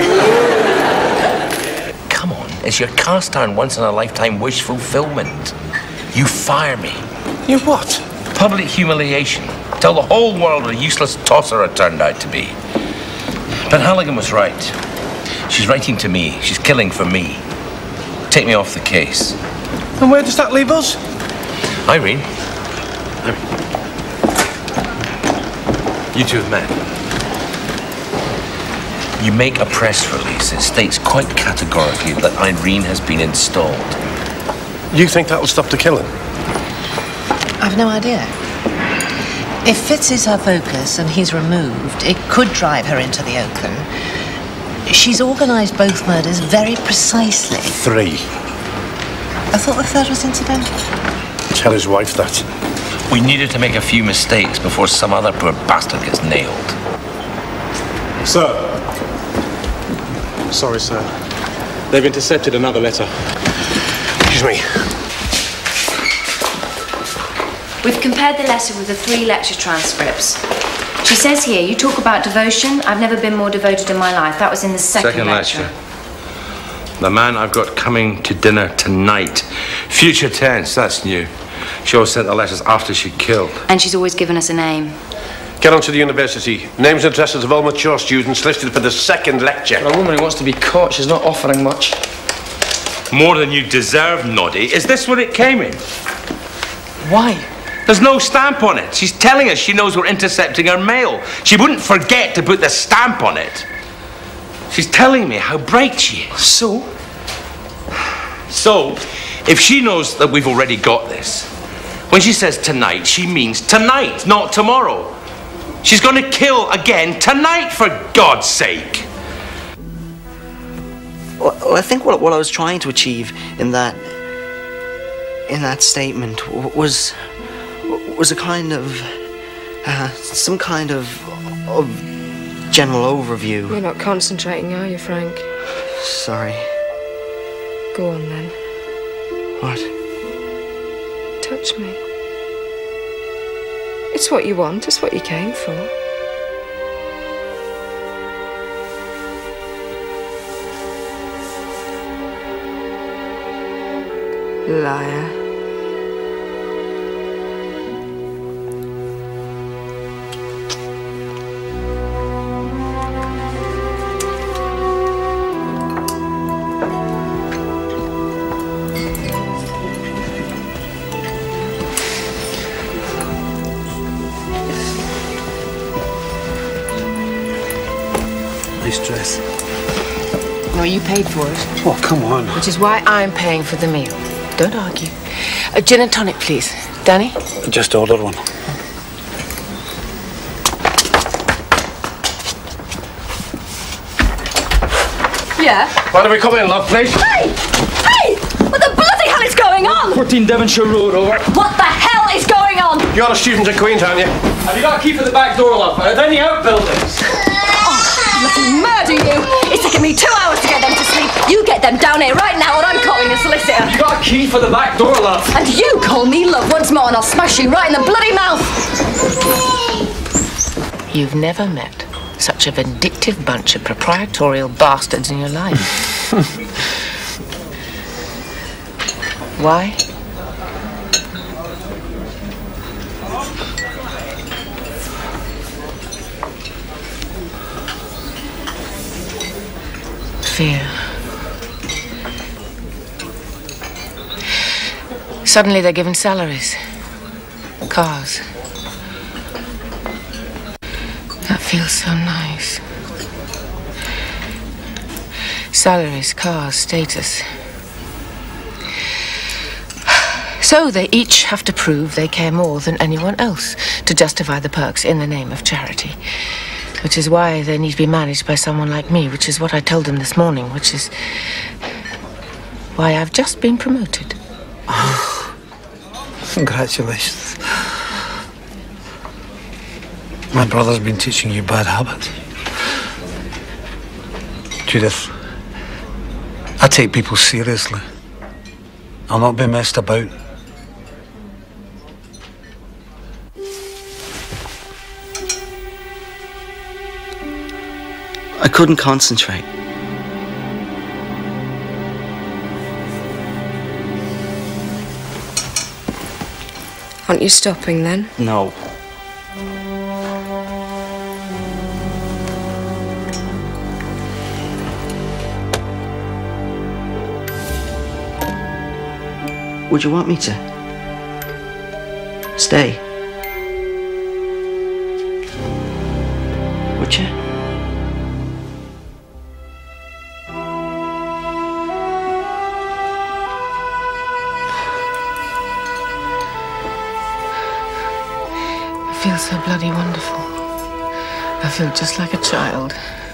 Come on, it's your cast-iron once-in-a-lifetime wish fulfillment. You fire me. You what? Public humiliation. Tell the whole world what a useless tosser I turned out to be. But Halligan was right. She's writing to me. She's killing for me. Take me off the case. And where does that leave us? Irene. You two have met. You make a press release. It states quite categorically that Irene has been installed. You think that'll stop the killing? I've no idea. If Fitz is her focus and he's removed, it could drive her into the open. She's organised both murders very precisely. 3. I thought the third was incidental. Tell his wife that. We needed to make a few mistakes before some other poor bastard gets nailed. Sir. Sorry, sir. They've intercepted another letter. Excuse me. We've compared the letter with the 3 lecture transcripts. She says here, you talk about devotion. I've never been more devoted in my life. That was in the second lecture. The man I've got coming to dinner tonight. Future tense, that's new. She always sent the letters after she'd killed. And she's always given us a name. Get on to the university. Names and addresses of all mature students listed for the second lecture. For a woman who wants to be caught, she's not offering much. More than you deserve, Noddy. Is this what it came in? Why? There's no stamp on it. She's telling us she knows we're intercepting her mail. She wouldn't forget to put the stamp on it. She's telling me how bright she is. So, if she knows that we've already got this, when she says tonight, she means tonight, not tomorrow. She's going to kill again tonight, for God's sake. Well, I think what I was trying to achieve in that statement was a kind of some kind of general overview. You're not concentrating, are you, Frank? Sorry. Go on then. What? Touch me. It's what you want, it's what you came for. Liar. Nice dress. No, you paid for it. Oh, come on. Which is why I'm paying for the meal. Don't argue. A gin and tonic, please. Danny? Just order one. Yeah? Why don't we come in, love, please? Hey! Hey! What the bloody hell is going on? 14 Devonshire Road, over. What the hell is going on? You're the students at Queen's, aren't you? Have you got a key for the back door, love? Are there any outbuildings? Bloody murder you! It's taken me 2 hours to get them to sleep. You get them down here right now or I'm calling a solicitor. Have you got a key for the back door, love? And you call me love once more and I'll smash you right in the bloody mouth. You've never met such a vindictive bunch of proprietorial bastards in your life. Why? Fear. Suddenly they're given salaries, cars. That feels so nice. Salaries, cars, status. So they each have to prove they care more than anyone else to justify the perks in the name of charity. Which is why they need to be managed by someone like me, which is what I told them this morning, which is why I've just been promoted. Congratulations. My brother's been teaching you bad habits. Judith, I take people seriously. I'll not be messed about. I couldn't concentrate. Aren't you stopping then? No. Would you want me to stay? Would you? It feels so bloody wonderful. I feel just like a child.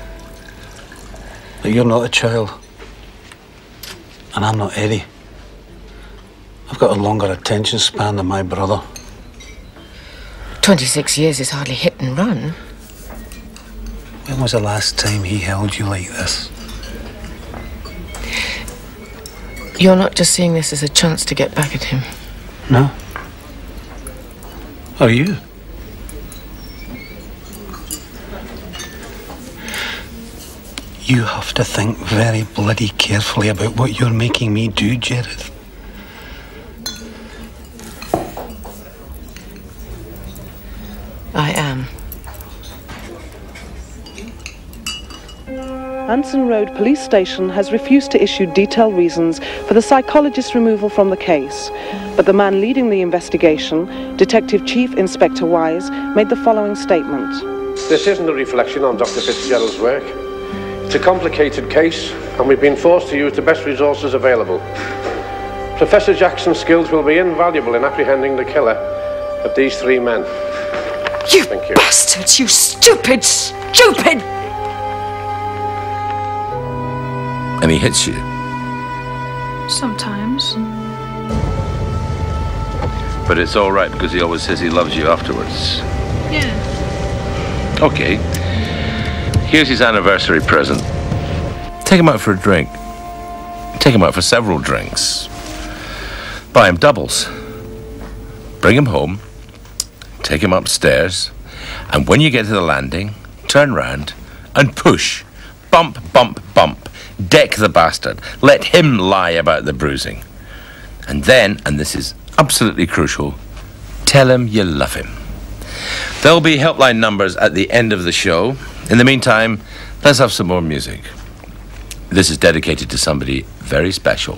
But you're not a child. And I'm not Eddie. I've got a longer attention span than my brother. 26 years is hardly hit and run. When was the last time he held you like this? You're not just seeing this as a chance to get back at him. No. Are you? You have to think very bloody carefully about what you're making me do, Jareth. I am. Anson Road Police Station has refused to issue detailed reasons for the psychologist's removal from the case. But the man leading the investigation, Detective Chief Inspector Wise, made the following statement. This isn't a reflection on Dr. Fitzgerald's work. It's a complicated case, and we've been forced to use the best resources available. Professor Jackson's skills will be invaluable in apprehending the killer of these 3 men. You bastards! You stupid, stupid! And he hits you. Sometimes. But it's all right because he always says he loves you afterwards. Yeah. Okay. Here's his anniversary present. Take him out for a drink. Take him out for several drinks. Buy him doubles. Bring him home. Take him upstairs. And when you get to the landing, turn round and push. Bump, bump, bump. Deck the bastard. Let him lie about the bruising. And then, and this is absolutely crucial, tell him you love him. There'll be helpline numbers at the end of the show. In the meantime, let's have some more music. This is dedicated to somebody very special.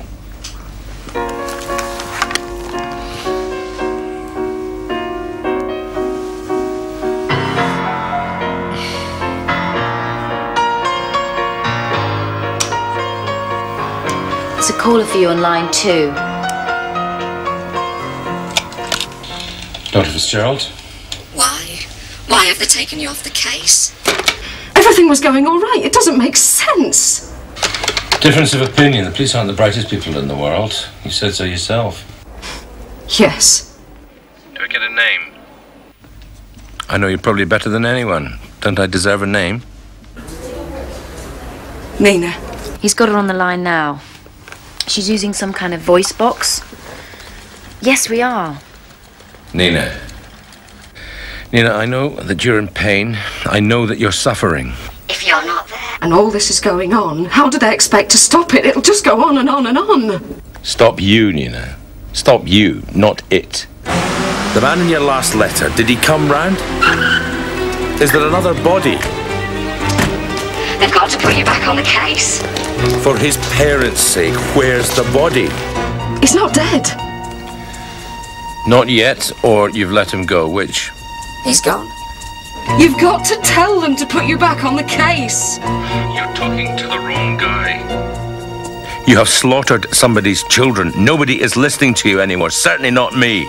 There's a caller for you on line 2. Dr. Fitzgerald? Why? Why have they taken you off the case? Everything was going all right. It doesn't make sense. Difference of opinion. The police aren't the brightest people in the world. You said so yourself. Yes. Do I get a name? I know you're probably better than anyone. Don't I deserve a name? Nina. He's got her on the line now. She's using some kind of voice box. Yes, we are. Nina. Nina, I know that you're in pain. I know that you're suffering. If you're not there. And all this is going on, how do they expect to stop it? It'll just go on and on and on. Stop you, Nina. Stop you, not it. The man in your last letter, did he come round? Is there another body? They've got to put you back on the case. For his parents' sake, where's the body? He's not dead. Not yet, or you've let him go, which? He's gone. You've got to tell them to put you back on the case. You're talking to the wrong guy. You have slaughtered somebody's children. Nobody is listening to you anymore, certainly not me.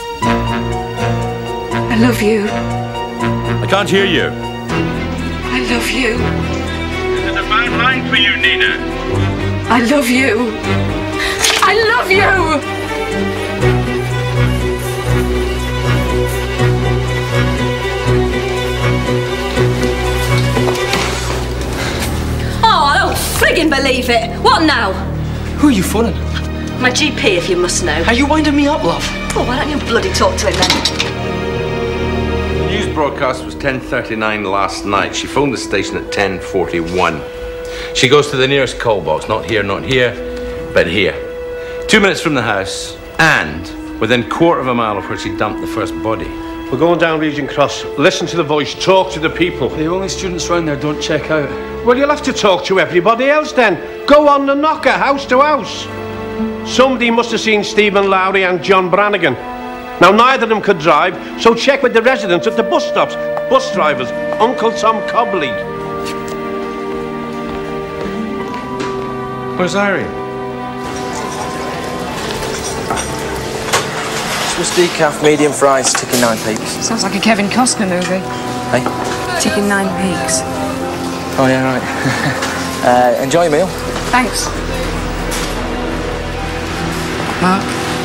I love you. I can't hear you. I love you. Is it a bad line for you, Nina? I love you. I love you! Oh, I don't friggin' believe it. What now? Who are you phoning? My GP, if you must know. Are you winding me up, love? Oh, why don't you bloody talk to him then? The news broadcast was 10:39 last night. She phoned the station at 10:41. She goes to the nearest call box, not here, but here. 2 minutes from the house, and within quarter of a mile of where she dumped the first body. We're going down Regent Cross. Listen to the voice, talk to the people. The only students round there don't check out. Well, you'll have to talk to everybody else then. Go on the knocker, house to house. Somebody must have seen Stephen Lowry and John Brannigan. Now, neither of them could drive, so check with the residents at the bus stops. Bus drivers, Uncle Tom Cobley. Where's Irene? Swiss decaf, medium fries, ticking 9 peaks. Sounds like a Kevin Costner movie. Hey? Ticking 9 peaks. Oh, yeah, right. Enjoy your meal. Thanks. Mark?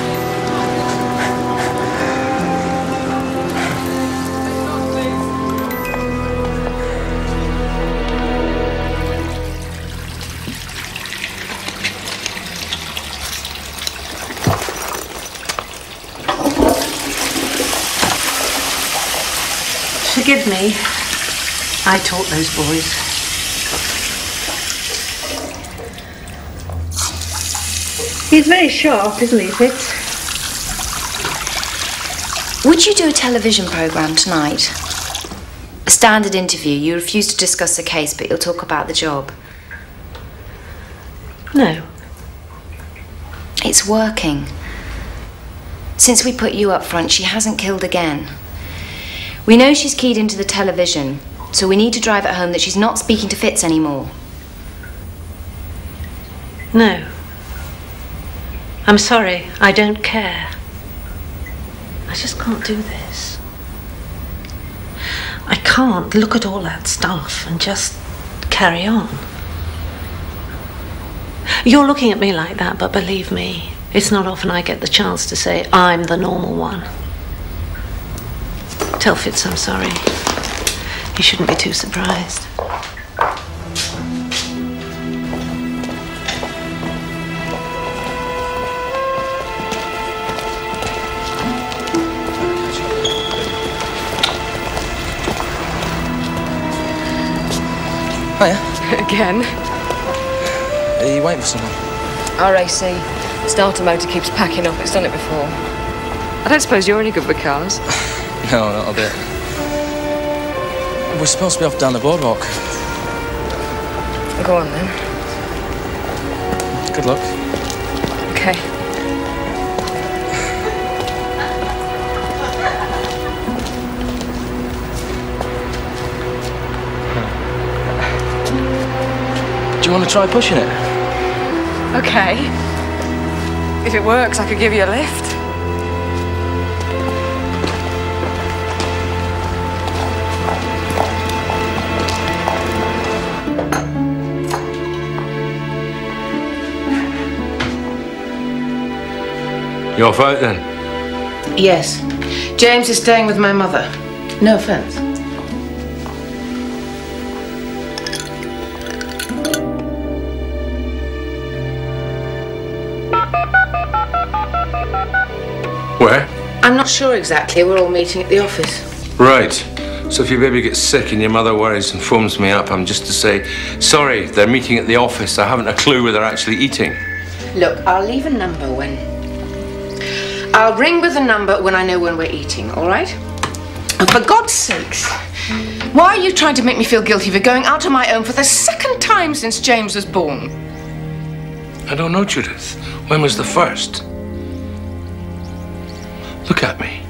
Forgive me. I taught those boys. He's very sharp, isn't he, Fitz? Would you do a television programme tonight? A standard interview. You refuse to discuss the case, but you'll talk about the job. No. It's working. Since we put you up front, she hasn't killed again. We know she's keyed into the television, so we need to drive it home that she's not speaking to Fitz anymore. No. I'm sorry, I don't care. I just can't do this. I can't look at all that stuff and just carry on. You're looking at me like that, but believe me, it's not often I get the chance to say I'm the normal one. Tell Fitz I'm sorry. He shouldn't be too surprised. Hiya. Again? Are you waiting for someone? RAC. Starter motor keeps packing up. It's done it before. I don't suppose you're any good with cars? No, not a bit. We're supposed to be off down the boardwalk. Go on then. Good luck. Okay. Do you want to try pushing it? Okay. If it works, I could give you a lift. You off out then? Yes. James is staying with my mother. No offense. Where? I'm not sure exactly. We're all meeting at the office. Right. So if your baby gets sick and your mother worries and phones me up, I'm just to say, sorry, they're meeting at the office. I haven't a clue where they're actually eating. Look, I'll leave a number when... I'll ring with a number when I know when we're eating, all right? Oh, for God's sakes, why are you trying to make me feel guilty for going out on my own for the second time since James was born? I don't know, Judith. When was the first? Look at me.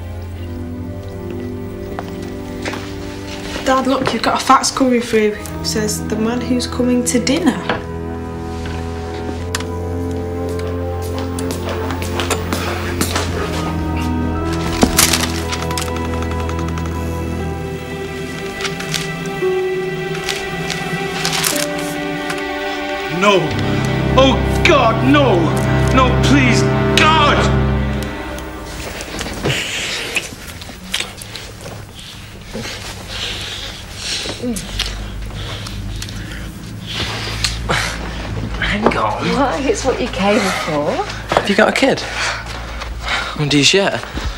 Dad, look, you've got a fax coming through. It says, the man who's coming to dinner. No. Oh, God, no. No, please, God! Hang on. Why? It's what you came for. Have you got a kid? Do you share?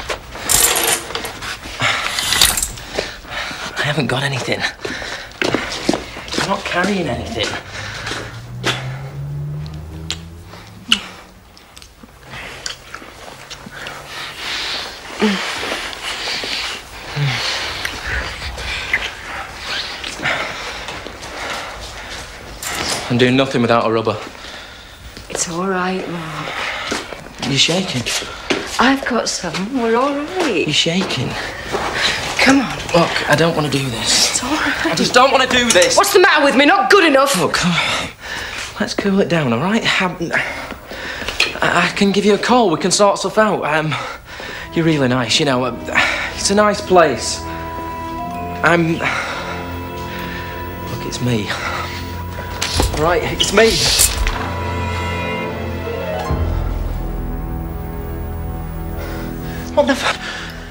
I haven't got anything. I'm not carrying anything. I'm doing nothing without a rubber. It's all right, Mark. You're shaking. I've got some. We're all right. You're shaking. Come on. Look, I don't want to do this. It's all right. I just don't want to do this. What's the matter with me? Not good enough? Look, let's cool it down, all right? I can give you a call. We can sort stuff out. You're really nice, you know. It's a nice place. Look, it's me. All right, it's me. What the fuck?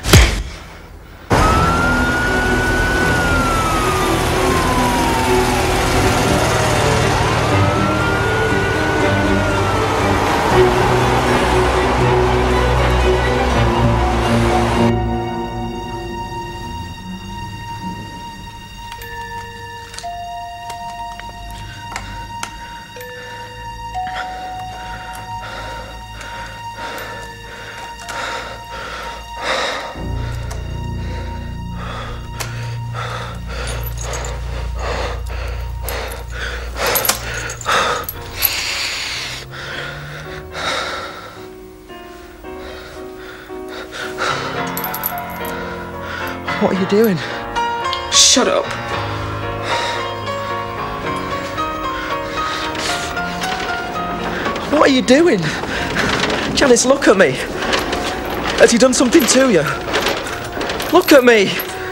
What are you doing? Shut up. What are you doing? Janice, look at me. Has he done something to you? Look at me.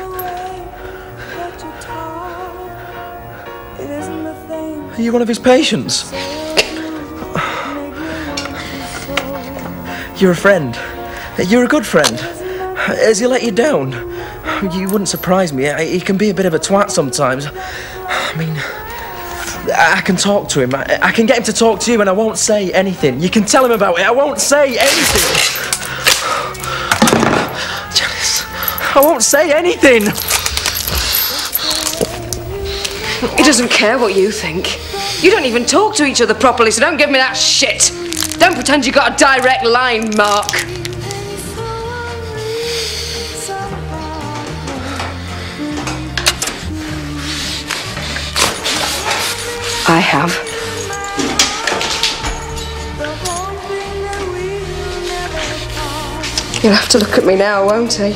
Are you one of his patients? You're a friend. You're a good friend. Has he let you down? You wouldn't surprise me. He can be a bit of a twat sometimes. I mean, I can talk to him. I can get him to talk to you and I won't say anything. You can tell him about it. I won't say anything. Janice, I won't say anything. He doesn't care what you think. You don't even talk to each other properly, so don't give me that shit. Don't pretend you got a direct line, Mark. I have. You'll have to look at me now, won't he?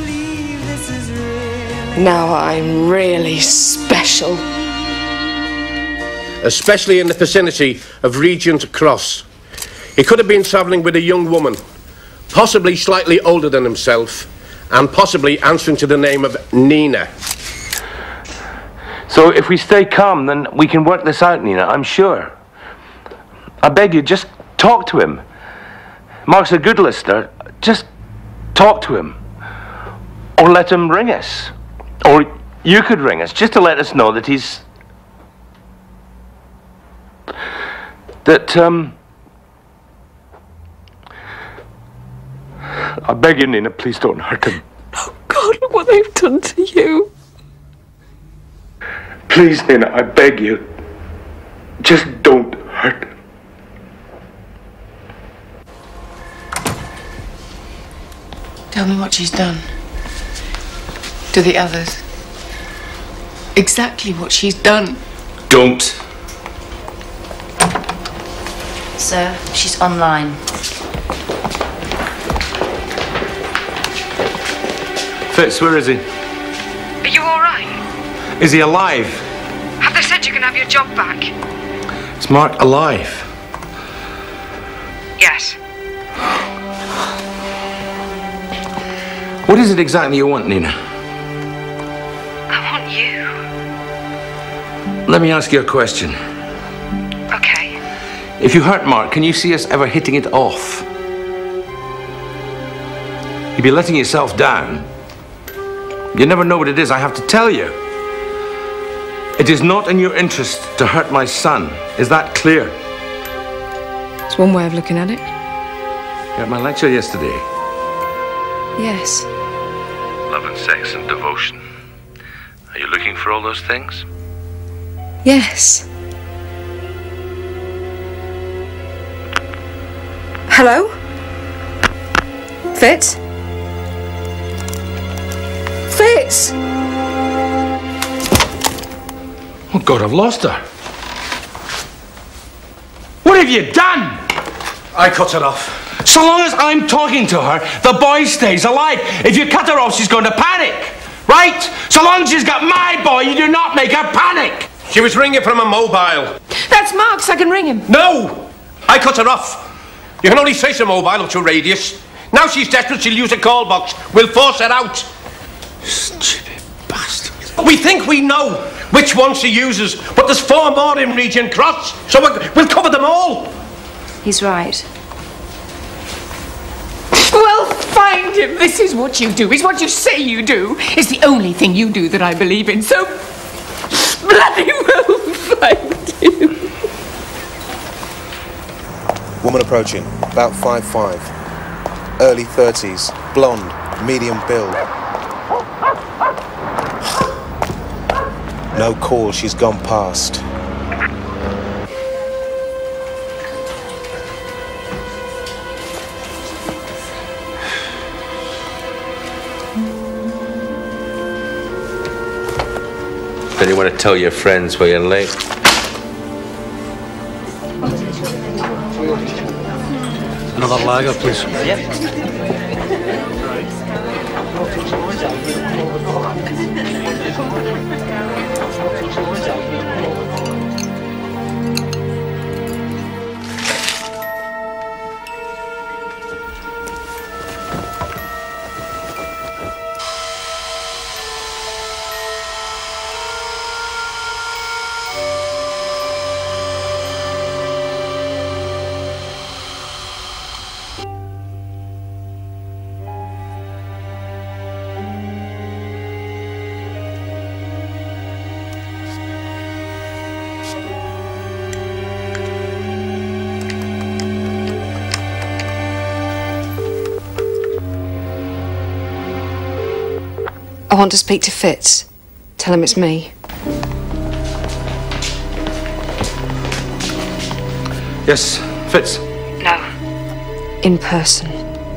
Now I'm really special. Especially in the vicinity of Regent Cross. He could have been travelling with a young woman, possibly slightly older than himself, and possibly answering to the name of Nina. So if we stay calm, then we can work this out, Nina, I'm sure. I beg you, just talk to him. Mark's a good listener. just talk to him. Or let him ring us. Or you could ring us, just to let us know that he's... I beg you, Nina, please don't hurt him. Oh, God, look what they've done to you. Please, Nina, I beg you. Just don't hurt him. Tell me what she's done. To the others. Exactly what she's done. Don't. Sir, she's online. Fitz, where is he? Are you all right? Is he alive? Have they said you can have your job back? Is Mark alive? Yes. What is it exactly you want, Nina? I want you. Let me ask you a question. Okay. If you hurt Mark, can you see us ever hitting it off? You'd be letting yourself down. You never know what it is, I have to tell you. It is not in your interest to hurt my son. Is that clear? It's one way of looking at it. You had my lecture yesterday. Yes. Love and sex and devotion. Are you looking for all those things? Yes. Hello? Fitz? Fitz! Oh, God, I've lost her. What have you done? I cut her off. So long as I'm talking to her, the boy stays alive. If you cut her off, she's going to panic. Right? So long as she's got my boy, you do not make her panic. She was ringing from a mobile. That's Mark's. I can ring him. No! I cut her off. You can only trace a mobile up to radius. Now she's desperate, she'll use a call box. We'll force her out. Stupid bastard. We think we know which one she uses, but there's 4 more in Regent Cross, so we'll cover them all. He's right. Well, find him. This is what you do. It's what you say you do. It's the only thing you do that I believe in. So bloody well find him. Woman approaching, about 5'5", early 30s, blonde, medium build. No call, she's gone past. Then you want to tell your friends why you're late? Another lager, please. I want to speak to Fitz. Tell him it's me. Yes, Fitz. No. In person.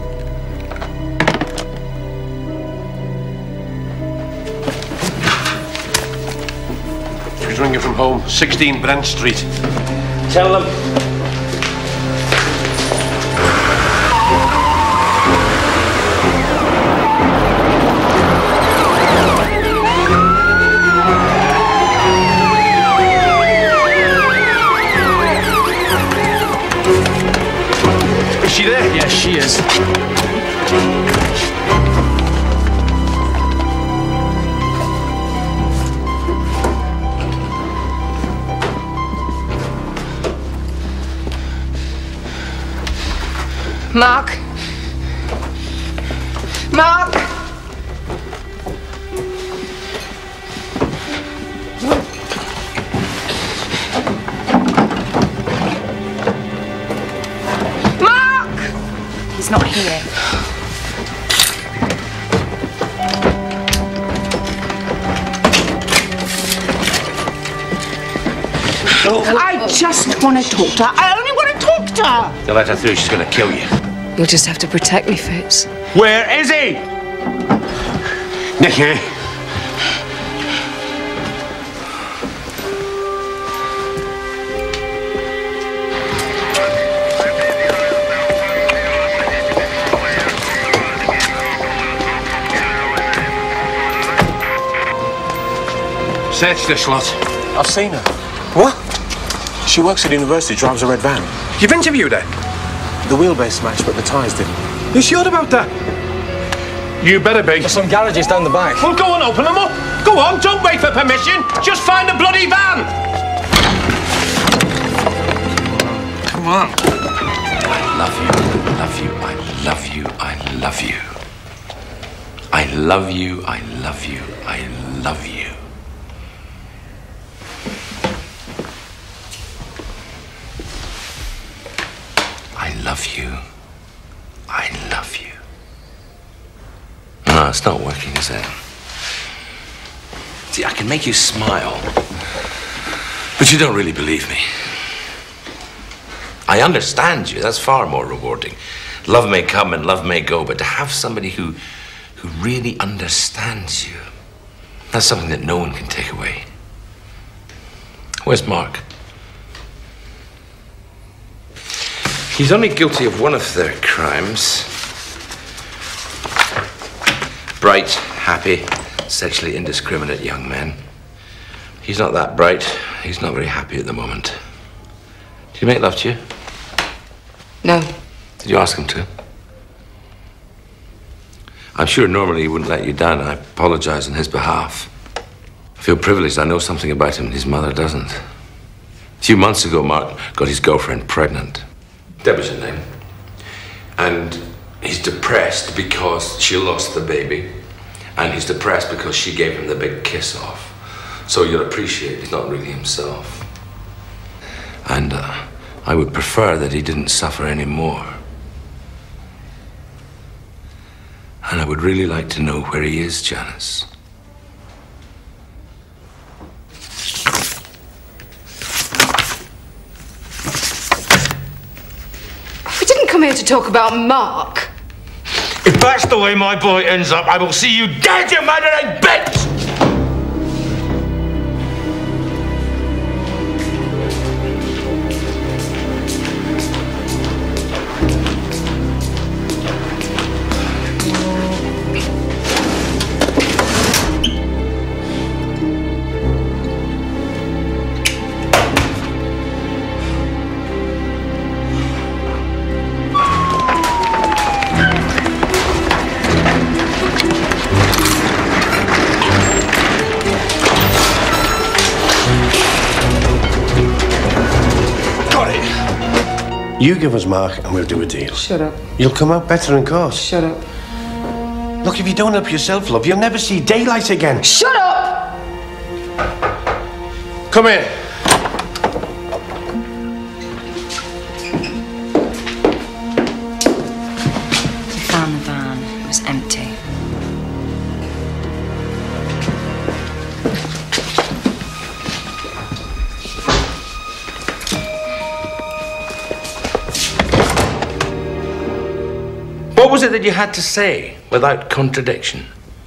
She was ringing from home, 16 Brent Street. Tell them. Is she there? Yes, she is. Mark, Mark! Mark! He's not here. I just want to talk to her. I only want to talk to her. You let her through, she's gonna kill you. You'll just have to protect me, Fitz. Where is he? Nicky. Search this lot. I've seen her. What? She works at university, drives a red van. You've interviewed her? The wheelbase smashed, but the tyres didn't. You sure about that? You better be. There's some garages down the back. Well, go on, open them up. Go on, don't wait for permission. Just find the bloody van. Come on. I love you, I love you, I love you, I love you. I love you, I love you, I love you. I love you. I love you. No, it's not working, is it? See, I can make you smile, but you don't really believe me. I understand you. That's far more rewarding. Love may come and love may go, but to have somebody who really understands you, that's something that no one can take away. Where's Mark? He's only guilty of one of their crimes. Bright, happy, sexually indiscriminate young men. He's not that bright. He's not very happy at the moment. Did he make love to you? No. Did you ask him to? I'm sure normally he wouldn't let you down. I apologize on his behalf. I feel privileged. I know something about him his mother doesn't. A few months ago, Mark got his girlfriend pregnant. Deb was her name. And he's depressed because she lost the baby. And he's depressed because she gave him the big kiss off. So you'll appreciate he's not really himself. And I would prefer that he didn't suffer anymore. And I would really like to know where he is, Janice. We didn't come here to talk about Mark. If that's the way my boy ends up, I will see you dead, you murdering bitch! You give us Mark and we'll do a deal. Shut up. You'll come out better in court. Shut up. Look, if you don't help yourself, love, you'll never see daylight again. Shut up! Come in. We found the van. It was empty. What was it that you had to say without contradiction?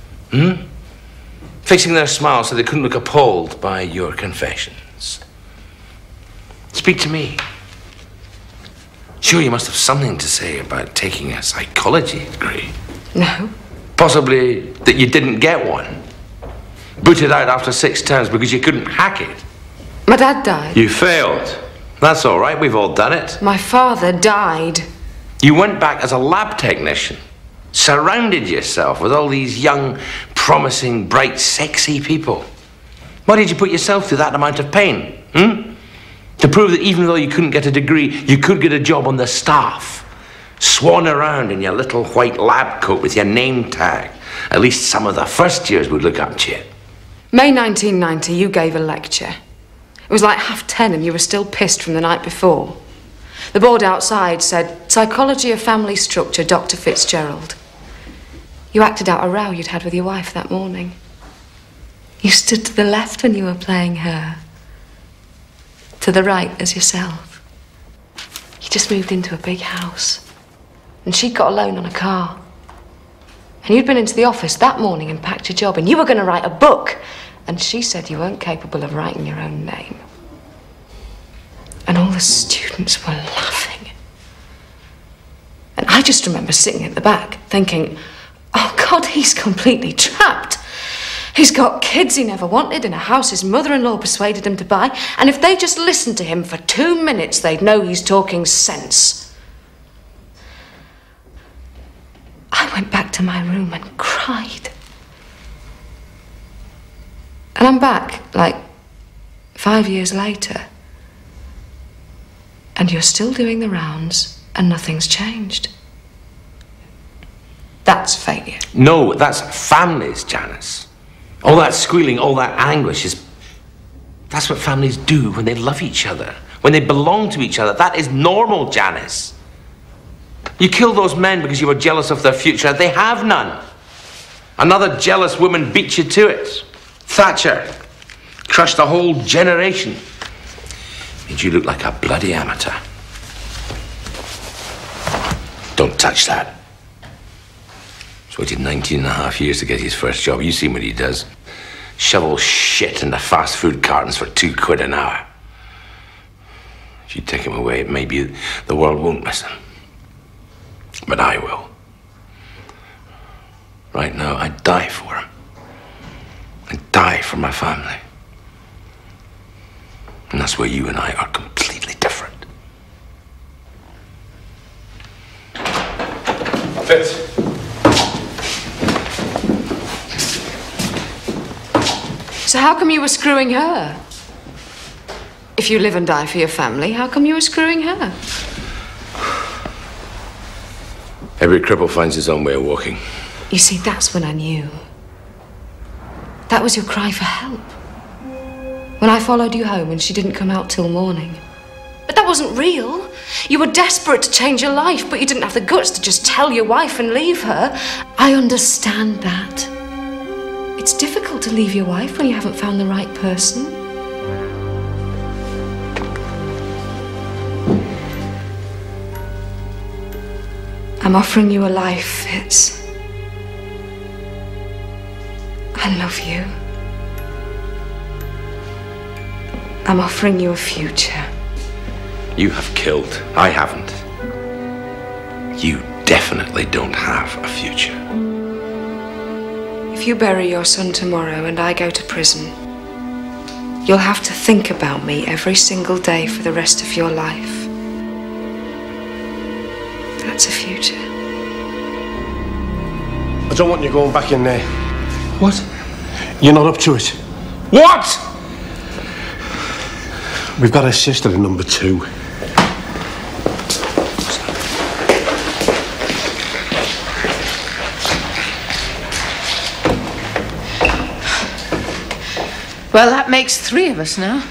Fixing their smiles so they couldn't look appalled by your confessions. Speak to me. Sure, you must have something to say about taking a psychology degree. No. Possibly that you didn't get one. Booted out after 6 terms because you couldn't hack it. My dad died. You failed. That's all right, we've all done it. My father died. You went back as a lab technician, surrounded yourself with all these young, promising, bright, sexy people. Why did you put yourself through that amount of pain? To prove that even though you couldn't get a degree, you could get a job on the staff. Swan around in your little white lab coat with your name tag. At least some of the first years would look up to you. May 1990, you gave a lecture. It was like 10:30 and you were still pissed from the night before. The board outside said, Psychology of Family Structure, Dr. Fitzgerald. You acted out a row you'd had with your wife that morning. You stood to the left when you were playing her. To the right as yourself. You just moved into a big house. And she'd got a loan on a car. And you'd been into the office that morning and packed your job, and you were going to write a book. And she said you weren't capable of writing your own name. And all the students were laughing. And I just remember sitting at the back thinking, oh God, he's completely trapped. He's got kids he never wanted in a house his mother-in-law persuaded him to buy, and if they just listened to him for 2 minutes, they'd know he's talking sense. I went back to my room and cried. And I'm back, like, 5 years later. And you're still doing the rounds, and nothing's changed. That's failure. No, that's families, Janice. All that squealing, all that anguish is... That's what families do when they love each other, when they belong to each other. That is normal, Janice. You killed those men because you were jealous of their future. They have none. Another jealous woman beat you to it. Thatcher crushed a whole generation. Made you look like a bloody amateur. Don't touch that. He's waited 19.5 years to get his first job. You seen what he does. Shovel shit into fast food cartons for £2 an hour. If you take him away, maybe the world won't miss him. But I will. Right now, I'd die for him. I'd die for my family. And that's where you and I are completely different. Fitz. So how come you were screwing her? If you live and die for your family, how come you were screwing her? Every cripple finds his own way of walking. You see, that's when I knew. That was your cry for help. When I followed you home and she didn't come out till morning. But that wasn't real. You were desperate to change your life, but you didn't have the guts to just tell your wife and leave her. I understand that. It's difficult to leave your wife when you haven't found the right person. I'm offering you a life, Fitz. I love you. I'm offering you a future. You have killed. I haven't. You definitely don't have a future. If you bury your son tomorrow and I go to prison, you'll have to think about me every single day for the rest of your life. That's a future. I don't want you going back in there. What? You're not up to it. What? We've got a sister in number 2. Well, that makes 3 of us now.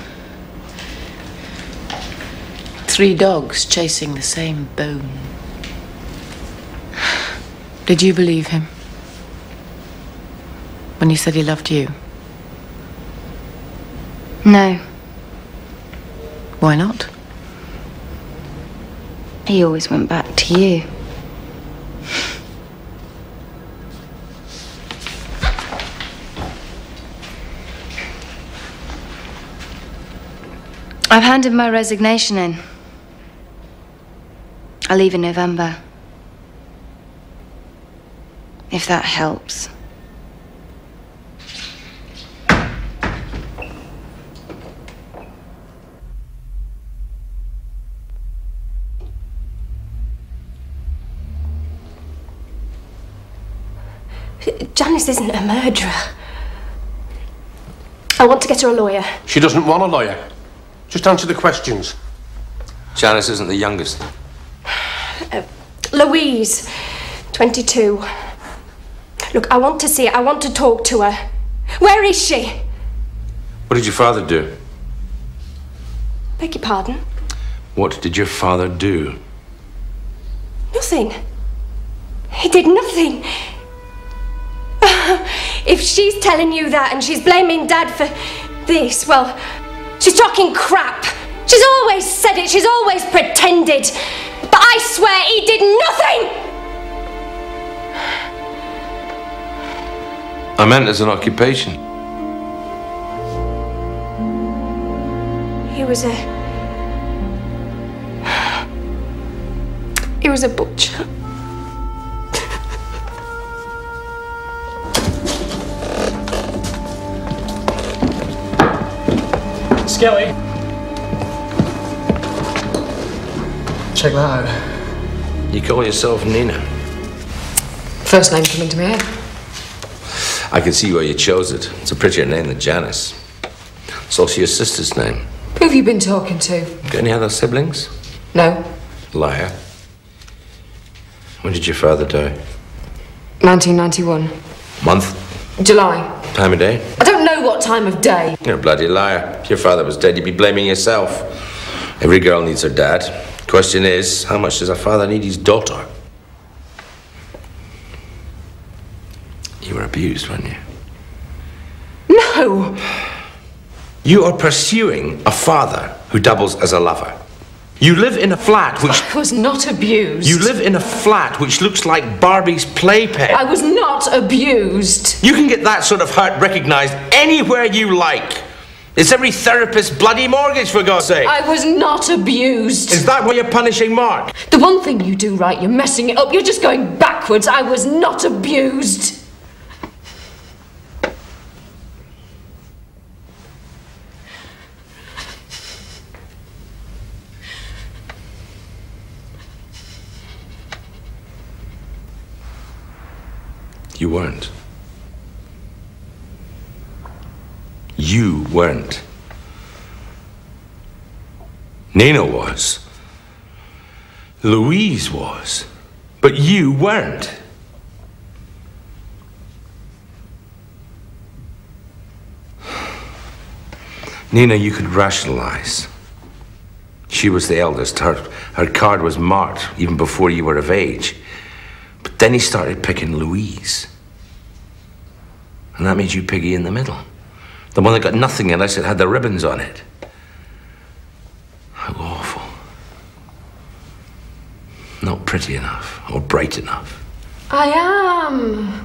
3 dogs chasing the same bone. Did you believe him? When he said he loved you? No. Why not? He always went back to you. I've handed my resignation in. I leave in November. If that helps. Janice isn't a murderer. I want to get her a lawyer. She doesn't want a lawyer. Just answer the questions. Janice isn't the youngest. Louise, 22. Look, I want to see her. I want to talk to her. Where is she? What did your father do? Beg your pardon? What did your father do? Nothing. He did nothing. If she's telling you that and she's blaming Dad for this, well, she's talking crap. She's always said it. She's always pretended. But I swear he did nothing! I meant as an occupation. He was a butcher. Skelly. Check that out. You call yourself Nina? First name coming to my head. I can see why you chose it. It's a prettier name than Janice. It's also your sister's name. Who have you been talking to? Got any other siblings? No. Liar. When did your father die? 1991. Month? July. Time of day? I don't know what time of day. You're a bloody liar. If your father was dead, you'd be blaming yourself. Every girl needs her dad. Question is, how much does a father need his daughter? You were abused, weren't you? No! You are pursuing a father who doubles as a lover. You live in a flat which... I was not abused. You live in a flat which looks like Barbie's playpen. I was not abused. You can get that sort of hurt recognised anywhere you like. It's every therapist's bloody mortgage, for God's sake. I was not abused. Is that why you're punishing Mark? The one thing you do right, you're messing it up. You're just going backwards. I was not abused. You weren't. You weren't. Nina was. Louise was. But you weren't. Nina, you could rationalize. She was the eldest. Her card was marked even before you were of age. But then he started picking Louise. And that made you piggy in the middle. The one that got nothing unless it had the ribbons on it. How awful. Not pretty enough or bright enough. I am.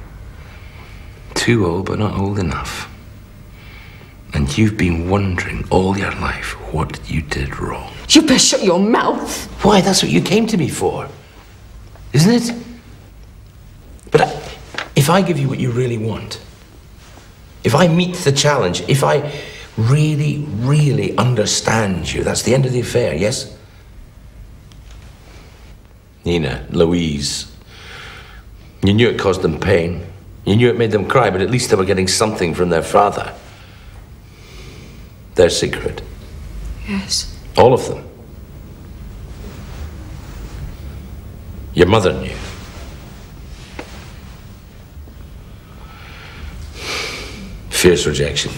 Too old, but not old enough. And you've been wondering all your life what you did wrong. You better shut your mouth. Why, that's what you came to me for. Isn't it? But if I give you what you really want, if I meet the challenge, if I really, really understand you, that's the end of the affair, yes? Nina, Louise, you knew it caused them pain. You knew it made them cry, but at least they were getting something from their father. Their secret. Yes. All of them. Your mother knew. Fierce rejection.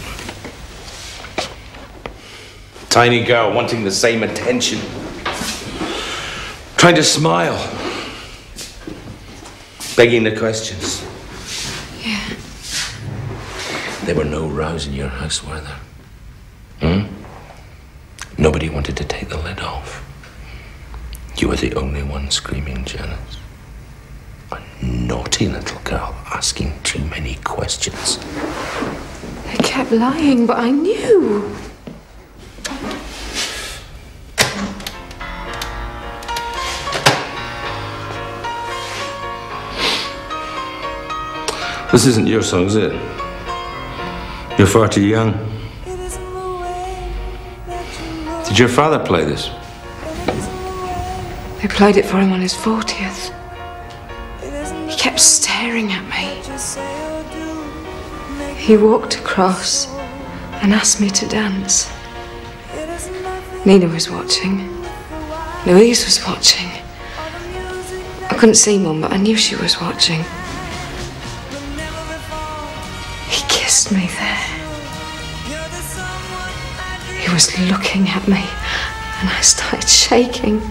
Tiny girl wanting the same attention. Trying to smile. Begging the questions. Yeah. There were no rows in your house, were there? Nobody wanted to take the lid off. You were the only one screaming, Janice. A naughty little girl asking too many questions. They kept lying, but I knew. This isn't your song, is it? You're far too young. Did your father play this? They played it for him on his 40th. He kept staring at me. He walked across and asked me to dance. Nina was watching. Louise was watching. couldn't see Mum, but I knew she was watching. He kissed me there. He was looking at me, and I started shaking.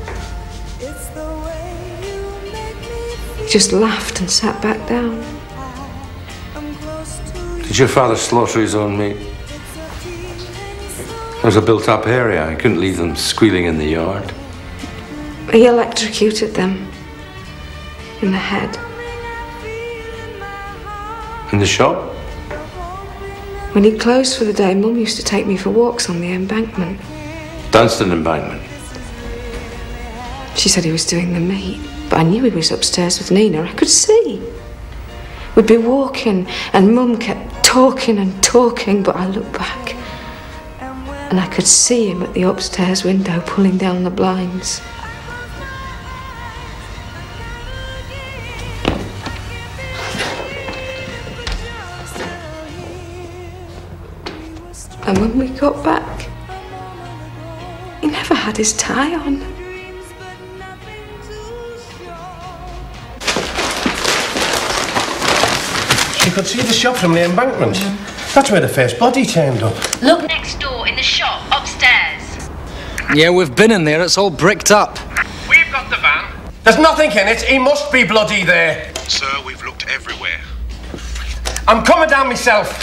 He just laughed and sat back down. Did your father slaughter his own meat? There was a built-up area. I couldn't leave them squealing in the yard. He electrocuted them in the head. In the shop? When he closed for the day, Mum used to take me for walks on the embankment. Dunstan Embankment. She said he was doing the meat, but I knew he was upstairs with Nina. I could see. We'd be walking, and Mum kept talking and talking, but I looked back, and I could see him at the upstairs window pulling down the blinds. And when we got back, he never had his tie on. You could see the shop from the embankment. That's where the first body turned up. Look next door in the shop, upstairs. Yeah, we've been in there. It's all bricked up. We've got the van. There's nothing in it. He must be bloody there. Sir, we've looked everywhere. I'm coming down myself.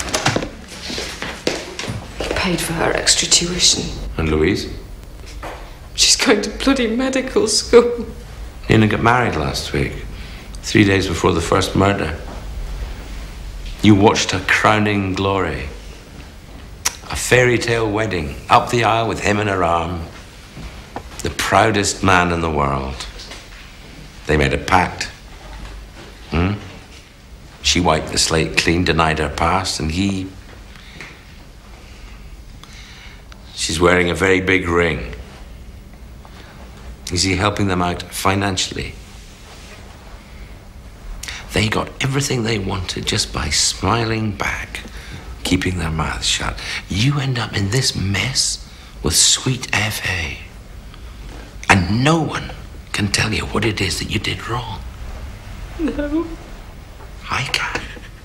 Paid for her extra tuition. And Louise? She's going to bloody medical school. Nina got married last week, 3 days before the first murder. You watched her crowning glory. A fairy tale wedding, up the aisle with him in her arm. The proudest man in the world. They made a pact. She wiped the slate clean, denied her past, and he... She's wearing a very big ring. Is he helping them out financially? They got everything they wanted just by smiling back, keeping their mouths shut. You end up in this mess with sweet F.A. And no one can tell you what it is that you did wrong. No. I can.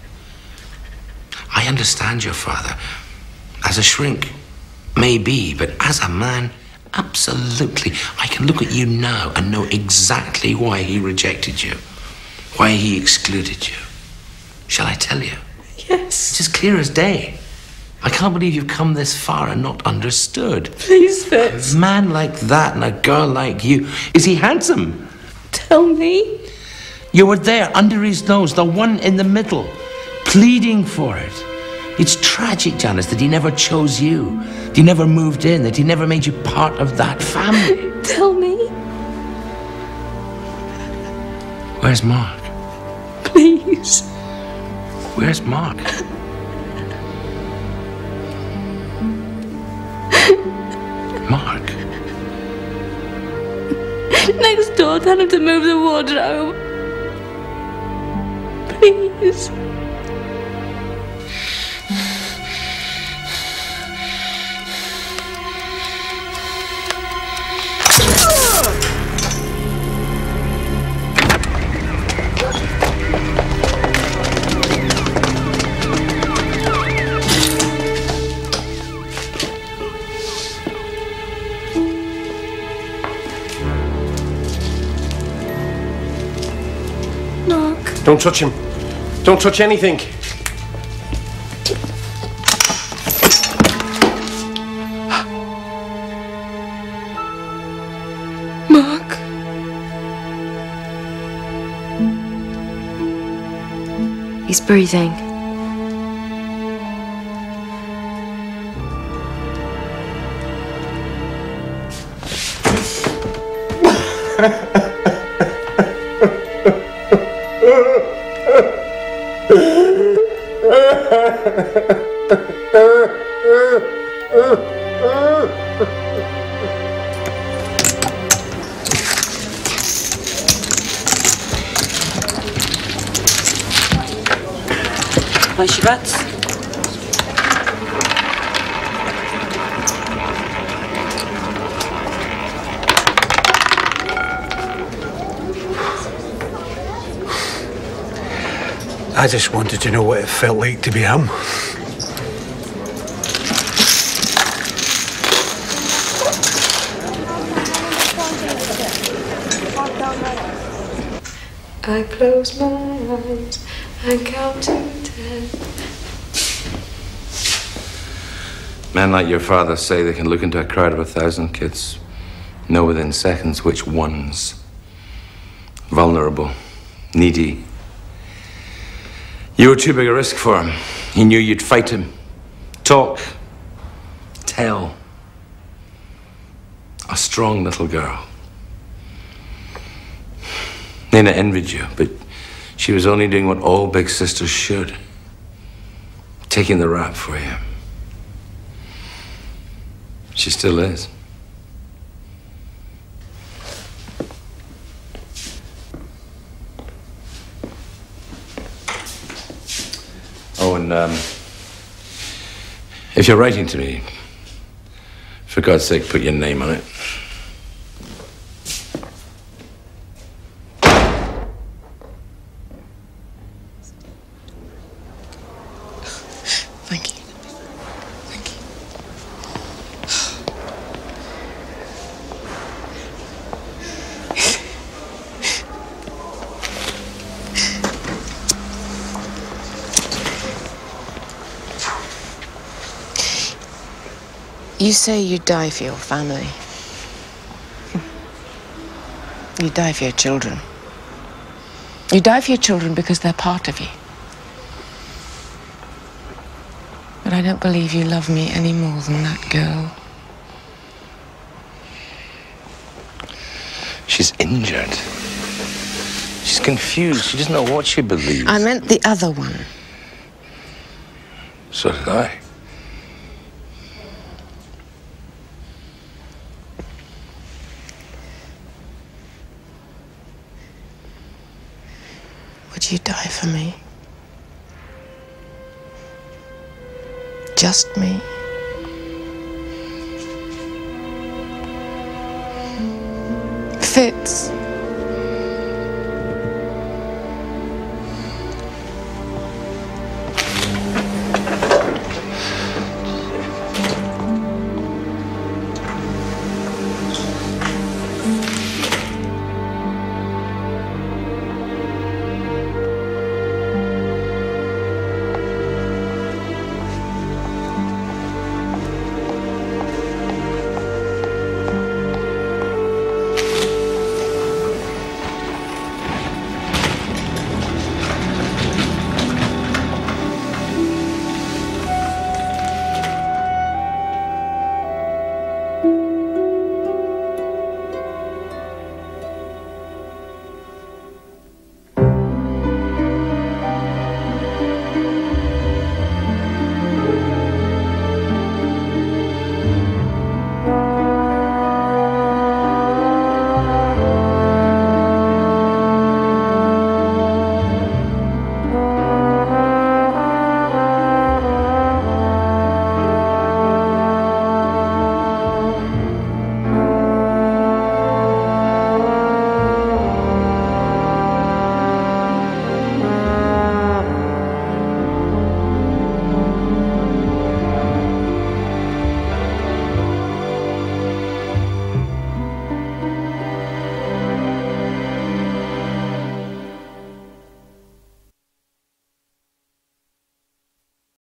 I understand your father. As a shrink, maybe, but as a man, absolutely. I can look at you now and know exactly why he rejected you, why he excluded you. Shall I tell you? Yes. It's as clear as day. I can't believe you've come this far and not understood. Please, Fitz. A man like that and a girl like you, is he handsome? Tell me. You were there under his nose, the one in the middle, pleading for it. It's tragic, Janice, that he never chose you, that he never moved in, that he never made you part of that family. Tell me. Where's Mark? Please. Where's Mark? Mark? Next door, tell him to move the wardrobe. Please. Don't touch him. Don't touch anything. Mark. He's breathing. Where's your rats? I just wanted to know what it felt like to be him. I close my eyes and count to 10. Men like your father say they can look into a crowd of 1,000 kids, know within seconds which ones. Vulnerable, needy. You were too big a risk for him. He knew you'd fight him. Talk. Tell. A strong little girl. Nina envied you, but she was only doing what all big sisters should. Taking the rap for you. She still is. Oh, and if you're writing to me, for God's sake, put your name on it. Thank you. Thank you. You say you'd die for your family. You die for your children. You die for your children because they're part of you. But I don't believe you love me any more than that girl. She's injured. She's confused. She doesn't know what she believes. I meant the other one. So did I. Would you die for me? Just me? Fitz.